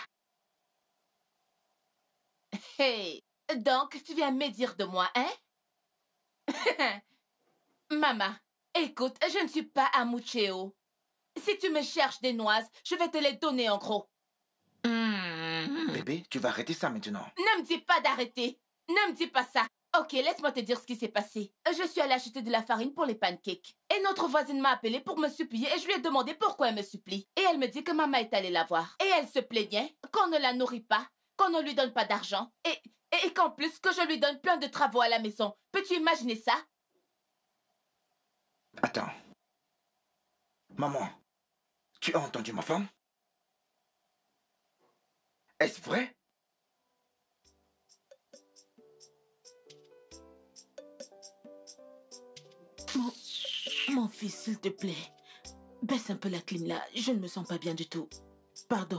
Hey, donc tu viens médire de moi, hein? Maman, écoute, je ne suis pas à Mucheo. Si tu me cherches des noises, je vais te les donner en gros. Bébé, tu vas arrêter ça maintenant. Ne me dis pas d'arrêter. Ne me dis pas ça. Ok, laisse-moi te dire ce qui s'est passé. Je suis allée acheter de la farine pour les pancakes. Et notre voisine m'a appelée pour me supplier et je lui ai demandé pourquoi elle me supplie. Et elle me dit que maman est allée la voir. Et elle se plaignait qu'on ne la nourrit pas, qu'on ne lui donne pas d'argent. Et, et, et qu'en plus que je lui donne plein de travaux à la maison. Peux-tu imaginer ça? Attends. Maman, tu as entendu ma femme? Est-ce vrai? Mon, mon fils, s'il te plaît, baisse un peu la clim là. Je ne me sens pas bien du tout. Pardon.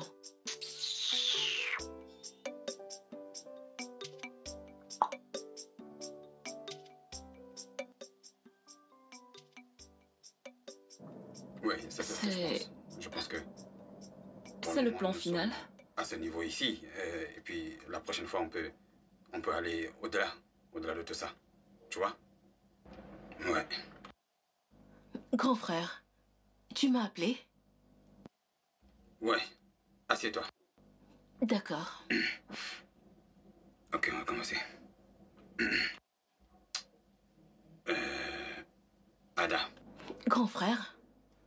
Oui, ça c'est ce que je C'est... pense. Je pense que... pour C'est le moment, plan nous final. sommes à ce niveau ici. euh, Et puis la prochaine fois, on peut, on peut aller au-delà. Au-delà de tout ça. Tu vois? Ouais. Grand frère, tu m'as appelé? Ouais. Assieds-toi. D'accord. Ok, on va commencer. Euh... Ada. Grand frère,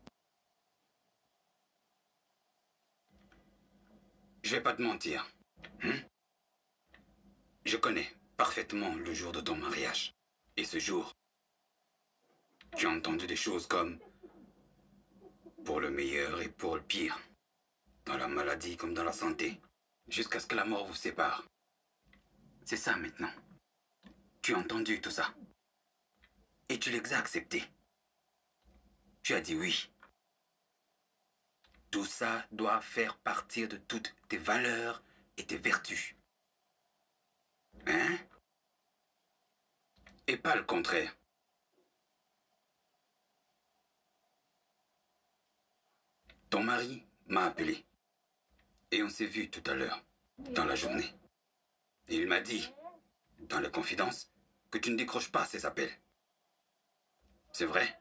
Je vais pas te mentir. Hein? Je connais parfaitement le jour de ton mariage. Et ce jour, j'ai entendu des choses comme pour le meilleur et pour le pire. Dans la maladie comme dans la santé. Jusqu'à ce que la mort vous sépare. C'est ça maintenant. Tu as entendu tout ça. Et tu les as acceptés. Tu as dit oui. Tout ça doit faire partir de toutes tes valeurs et tes vertus. Hein? Et pas le contraire. Ton mari m'a appelé. Et on s'est vu tout à l'heure, dans la journée. Et il m'a dit, dans les confidences, que tu ne décroches pas ses appels. C'est vrai?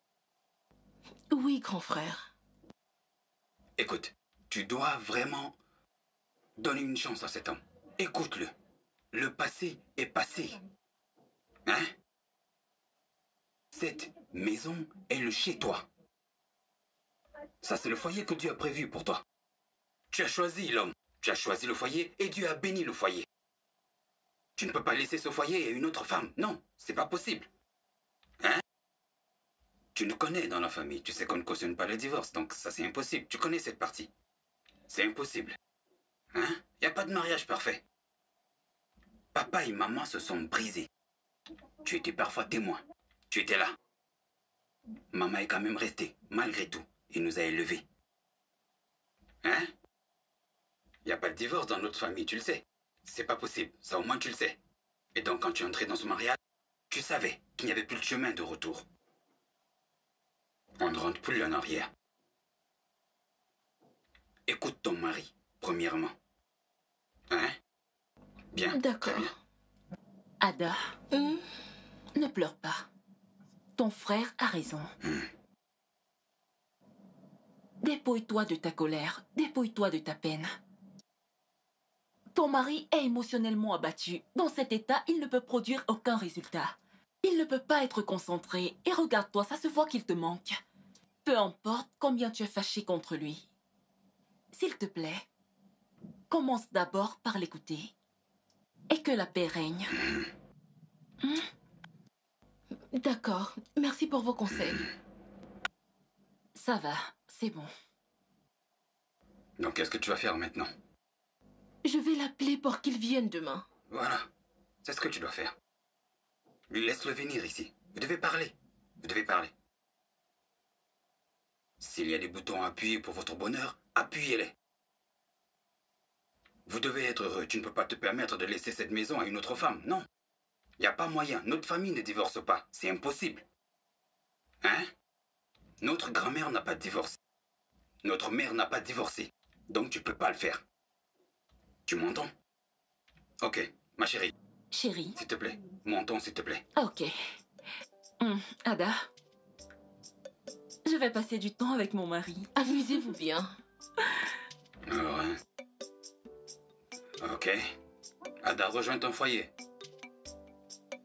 oui, grand frère. Écoute, tu dois vraiment donner une chance à cet homme. Écoute-le. Le passé est passé. Hein? Cette maison est le chez-toi. Ça, c'est le foyer que Dieu a prévu pour toi. Tu as choisi l'homme. Tu as choisi le foyer et Dieu a béni le foyer. Tu ne peux pas laisser ce foyer à une autre femme. Non, c'est pas possible. Hein? Tu nous connais dans la famille. Tu sais qu'on ne cautionne pas le divorce, donc ça, c'est impossible. Tu connais cette partie. C'est impossible. Hein? Il n'y a pas de mariage parfait. Papa et maman se sont brisés. Tu étais parfois témoin. Tu étais là. Maman est quand même restée, malgré tout, et nous a élevés. Hein? Il n'y a pas de divorce dans notre famille, tu le sais. C'est pas possible, ça au moins tu le sais. Et donc quand tu es entré dans ce mariage, tu savais qu'il n'y avait plus de chemin de retour. On ne rentre plus en arrière. Écoute ton mari, premièrement. Hein? Bien. D'accord. Très bien. Ada, Hum, ne pleure pas. Ton frère a raison. Hmm. Dépouille-toi de ta colère, dépouille-toi de ta peine. Ton mari est émotionnellement abattu. Dans cet état, il ne peut produire aucun résultat. Il ne peut pas être concentré. Et regarde-toi, ça se voit qu'il te manque. Peu importe combien tu es fâché contre lui. S'il te plaît, commence d'abord par l'écouter. Et que la paix règne. Hmm? d'accord. Merci pour vos conseils. Ça va, c'est bon. Donc qu'est-ce que tu vas faire maintenant? Je vais l'appeler pour qu'il vienne demain. Voilà. C'est ce que tu dois faire. Laisse-le venir ici. Vous devez parler. Vous devez parler. S'il y a des boutons à appuyer pour votre bonheur, appuyez-les. Vous devez être heureux. Tu ne peux pas te permettre de laisser cette maison à une autre femme. Non. Il n'y a pas moyen. Notre famille ne divorce pas. C'est impossible. Hein? Notre grand-mère n'a pas divorcé. Notre mère n'a pas divorcé. Donc tu peux pas le faire. Tu m'entends? Ok, ma chérie, Chérie. s'il te plaît. Montons, s'il te plaît. Ok. Hum, Ada. Je vais passer du temps avec mon mari. Amusez-vous bien. Alors, hein? Ok. Ada, rejoins ton foyer.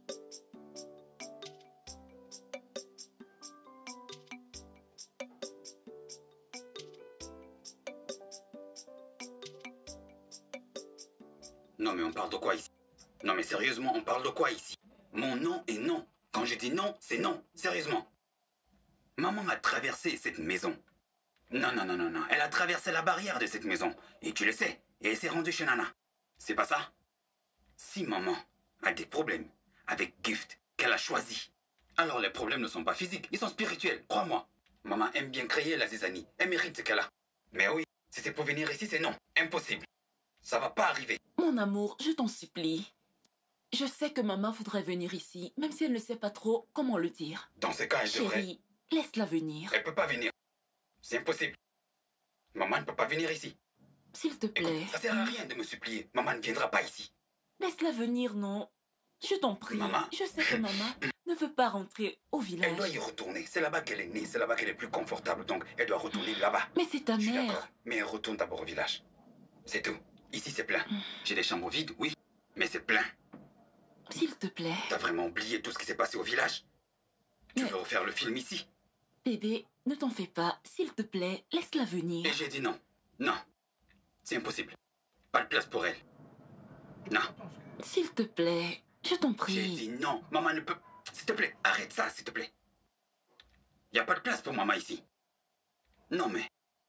Non, mais on parle de quoi ici? Non, mais sérieusement, on parle de quoi ici? Mon non est non. Quand je dis non, c'est non. Sérieusement. Maman a traversé cette maison. Non, non, non, non, non. Elle a traversé la barrière de cette maison. Et tu le sais. Et elle s'est rendue chez Nana. C'est pas ça? Si maman a des problèmes avec Gift qu'elle a choisi, alors les problèmes ne sont pas physiques, ils sont spirituels, crois-moi. Maman aime bien créer la zizanie. Elle mérite ce qu'elle a. Mais oui, si c'est pour venir ici, c'est non. Impossible. Ça va pas arriver. Mon amour, je t'en supplie. Je sais que maman voudrait venir ici, même si elle ne sait pas trop comment le dire. Dans ce cas, elle devrait... Chérie, laisse-la venir. Elle peut pas venir. C'est impossible. Maman ne peut pas venir ici. S'il te plaît. Écoute, ça sert à rien de me supplier. Maman ne viendra pas ici. Laisse-la venir, non. Je t'en prie. Maman. Je sais que maman ne veut pas rentrer au village. Elle doit y retourner. C'est là-bas qu'elle est née. C'est là-bas qu'elle est plus confortable. Donc, elle doit retourner là-bas. Mais c'est ta Je suis mère. d'accord. Mais elle retourne d'abord au village. C'est tout. Ici, c'est plein. J'ai des chambres vides, oui. Mais c'est plein. S'il te plaît. T'as vraiment oublié tout ce qui s'est passé au village? Tu Mais- veux refaire le film ici? Bébé, ne t'en fais pas. S'il te plaît, laisse-la venir. Et j'ai dit non. Non. C'est impossible. Pas de place pour elle. Non. S'il te plaît, je t'en J'ai prie. dit non. Maman ne peut... S'il te plaît, arrête ça, s'il te plaît. Y a pas de place pour maman ici. Non, mais...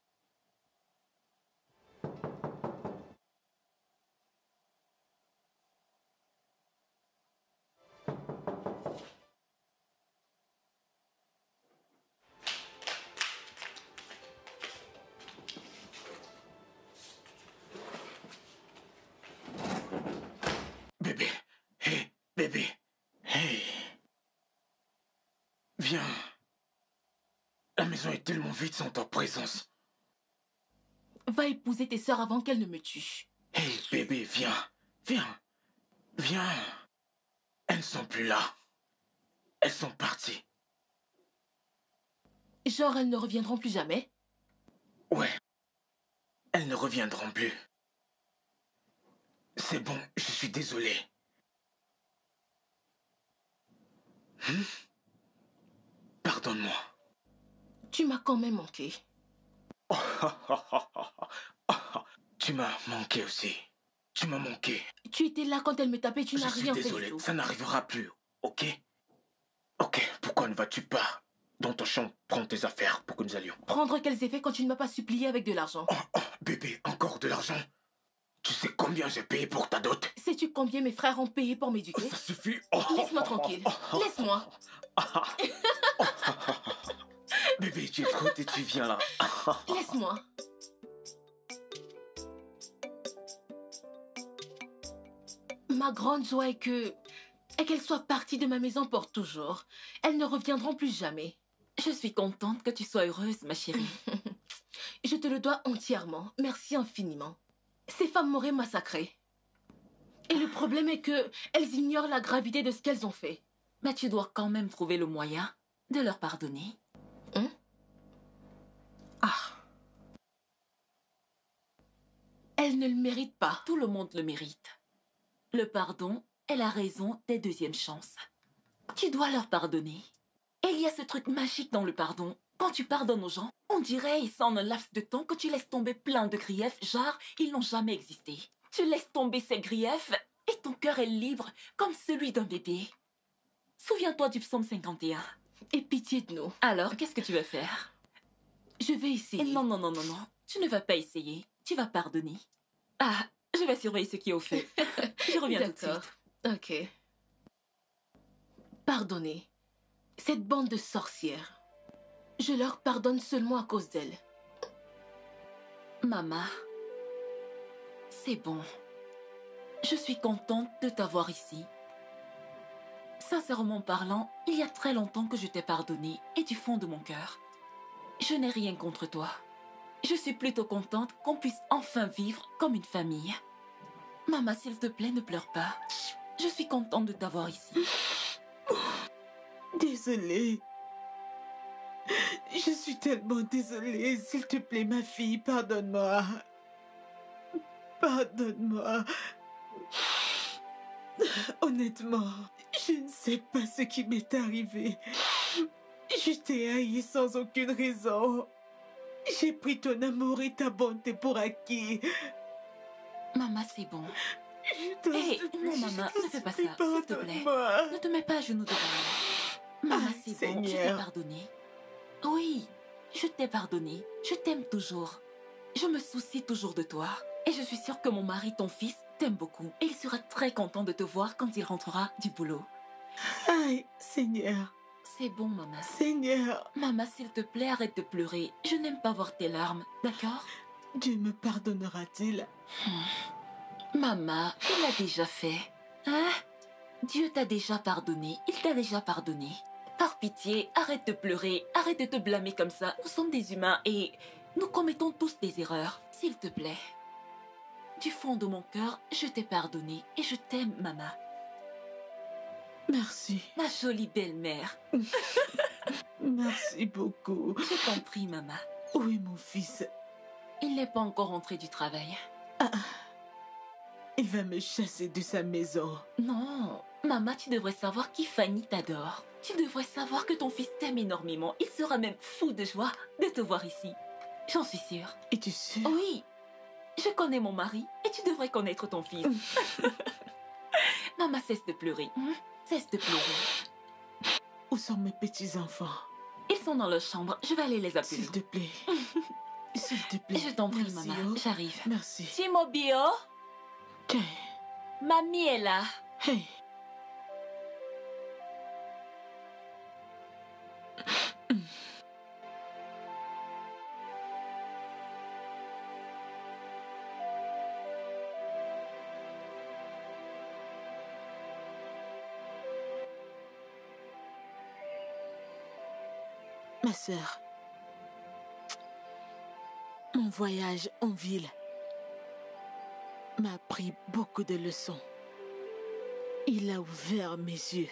Bébé, hé, bébé, hé. Viens. La maison est tellement vide sans ta présence. Va épouser tes sœurs avant qu'elles ne me tuent. Hé, bébé, viens, viens, viens. Elles ne sont plus là. Elles sont parties. Genre, elles ne reviendront plus jamais. Ouais. Elles ne reviendront plus. C'est bon, je suis désolé. Hmm? Pardonne-moi. Tu m'as quand même manqué. Tu m'as manqué aussi. Tu m'as manqué. Tu étais là quand elle me tapait, tu Je n'as suis rien fait désolé, du tout. ça n'arrivera plus, ok? Ok, pourquoi ne vas-tu pas dans ton champ prendre tes affaires pour que nous allions? Prendre quels effets quand tu ne m'as pas supplié avec de l'argent? Oh, oh, bébé, encore de l'argent? Tu sais combien j'ai payé pour ta dot? Sais-tu combien mes frères ont payé pour m'éduquer? Ça suffit. Oh, Laisse-moi tranquille. Laisse-moi. Bébé, tu écoutes et tu viens là. Laisse-moi. Ma grande joie est que... est qu'elles soient parties de ma maison pour toujours. Elles ne reviendront plus jamais. Je suis contente que tu sois heureuse, ma chérie. Je te le dois entièrement. Merci infiniment. Ces femmes m'auraient massacrée. Et le problème est que elles ignorent la gravité de ce qu'elles ont fait. Mais tu dois quand même trouver le moyen de leur pardonner. Hein? Ah. Elles ne le méritent pas. Tout le monde le mérite. Le pardon est la raison des deuxièmes chances. Tu dois leur pardonner. Et il y a ce truc magique dans le pardon. Quand tu pardonnes aux gens, on dirait, il s'en un laps de temps, que tu laisses tomber plein de griefs, genre, ils n'ont jamais existé. Tu laisses tomber ces griefs et ton cœur est libre comme celui d'un bébé. Souviens-toi du psaume cinquante et un. Et pitié de nous. Alors, qu'est-ce que tu vas faire? Je vais essayer. Non, non, non, non, non. Tu ne vas pas essayer. Tu vas pardonner. Ah, je vais surveiller ce qui est au fait. Je reviens tout de suite. D'accord. Ok. Pardonnez. Cette bande de sorcières. Je leur pardonne seulement à cause d'elles. Maman, c'est bon. Je suis contente de t'avoir ici. Sincèrement parlant, il y a très longtemps que je t'ai pardonné et du fond de mon cœur. Je n'ai rien contre toi. Je suis plutôt contente qu'on puisse enfin vivre comme une famille. Maman, s'il te plaît, ne pleure pas. Je suis contente de t'avoir ici. Désolée. Je suis tellement désolée. S'il te plaît, ma fille, pardonne-moi. Pardonne-moi. Honnêtement, je ne sais pas ce qui m'est arrivé. Je t'ai haï sans aucune raison. J'ai pris ton amour et ta bonté pour acquis. Maman, c'est bon. Je t'en Hé, supplie, non, je maman, t'en ne fais pas supplie, ça, s'il te plaît. pardonne-moi. Ne te mets pas à genoux devant moi. Maman, Ah, c'est bon, je t'ai Seigneur. pardonné. Oui, je t'ai pardonné. Je t'aime toujours. Je me soucie toujours de toi. Et je suis sûre que mon mari, ton fils, t'aime beaucoup. Et il sera très content de te voir quand il rentrera du boulot. Aïe, Seigneur, C'est bon, maman. Seigneur, Maman, s'il te plaît, arrête de pleurer. Je n'aime pas voir tes larmes, d'accord? Dieu me pardonnera-t-il? Maman, il l'a déjà fait. Hein? Dieu t'a déjà pardonné. Il t'a déjà pardonné. Par pitié, arrête de pleurer. Arrête de te blâmer comme ça. Nous sommes des humains et nous commettons tous des erreurs. S'il te plaît. Du fond de mon cœur, je t'ai pardonné et je t'aime, maman. Merci. Ma jolie belle-mère. Merci beaucoup. Je t'en prie, maman. Où est mon fils? Il n'est pas encore rentré du travail. Ah, il va me chasser de sa maison. Non, maman, tu devrais savoir qui Fanny t'adore. Tu devrais savoir que ton fils t'aime énormément. Il sera même fou de joie de te voir ici. J'en suis sûre. Es-tu sûre? Oui, je connais mon mari et tu devrais connaître ton fils. Maman, cesse de pleurer. hein? Cesse de pleurer. Où sont mes petits-enfants? Ils sont dans leur chambre. Je vais aller les appeler. S'il te plaît. S'il te plaît. Je t'en prie, Merci, maman. oh. J'arrive. Merci. Timobio, Tiens. mamie est là. Hey. Ma sœur, mon voyage en ville m'a appris beaucoup de leçons. Il a ouvert mes yeux.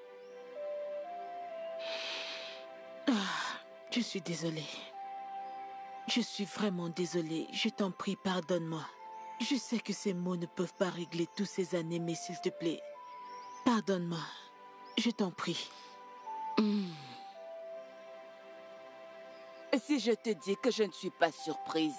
Ah, je suis désolée. Je suis vraiment désolée. Je t'en prie, pardonne-moi. Je sais que ces mots ne peuvent pas régler toutes ces années, mais s'il te plaît, pardonne-moi. Je t'en prie. Mm. Si je te dis que je ne suis pas surprise,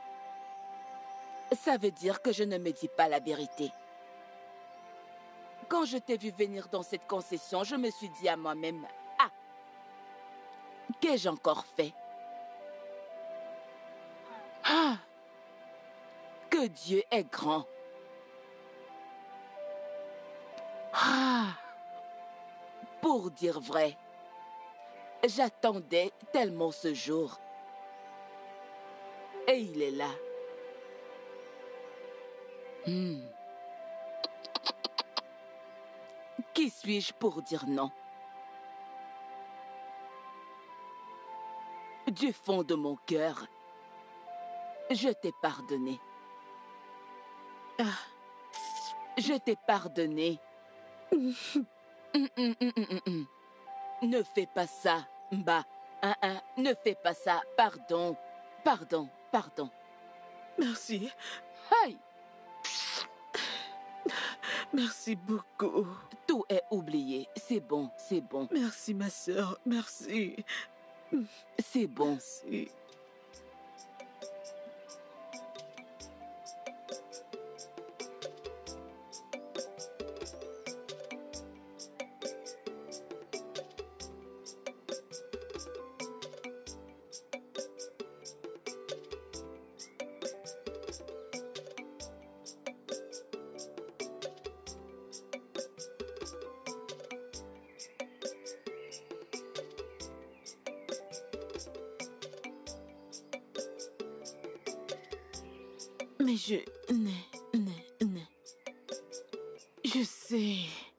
ça veut dire que je ne me dis pas la vérité. Quand je t'ai vu venir dans cette concession, je me suis dit à moi-même, ah, qu'ai-je encore fait? Ah, que Dieu est grand. Ah, pour dire vrai, j'attendais tellement ce jour. Et il est là. Hmm. Qui suis-je pour dire non? Du fond de mon cœur, je t'ai pardonné. Ah, Je t'ai pardonné. Hum, hum, hum, hum, hum, hum. Ne fais pas ça, Mba. Hein, hein, ne fais pas ça. Pardon. Pardon, pardon. merci. Hey, Merci beaucoup. tout est oublié. C'est bon, c'est bon, Merci, ma sœur. Merci. c'est bon. Merci. Mais je... Ne, ne, ne. Je sais...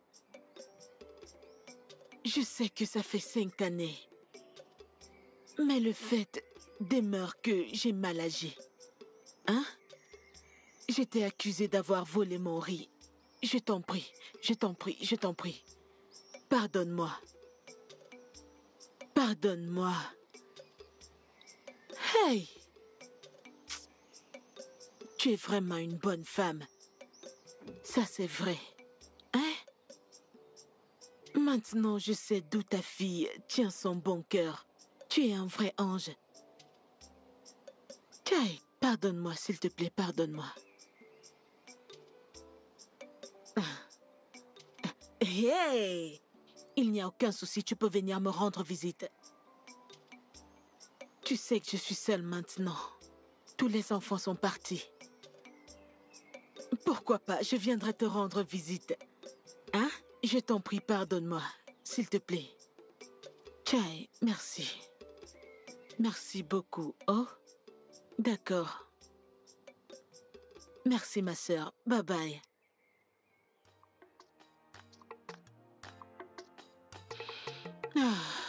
Je sais que ça fait cinq années. Mais le fait demeure que j'ai mal agi. Hein? J'étais accusée d'avoir volé mon riz. Je t'en prie, je t'en prie, je t'en prie. Pardonne-moi. Pardonne-moi. Hey! Tu es vraiment une bonne femme. Ça, c'est vrai. Hein? Maintenant, je sais d'où ta fille tient son bon cœur. Tu es un vrai ange. Kai, pardonne-moi, s'il te plaît, pardonne-moi. hey! Il n'y a aucun souci, tu peux venir me rendre visite. Tu sais que je suis seule maintenant. Tous les enfants sont partis. Pourquoi pas, je viendrai te rendre visite. Hein? Je t'en prie, pardonne-moi, s'il te plaît. Chai, merci. Merci beaucoup. Oh, d'accord. Merci, ma sœur. Bye bye. Ah.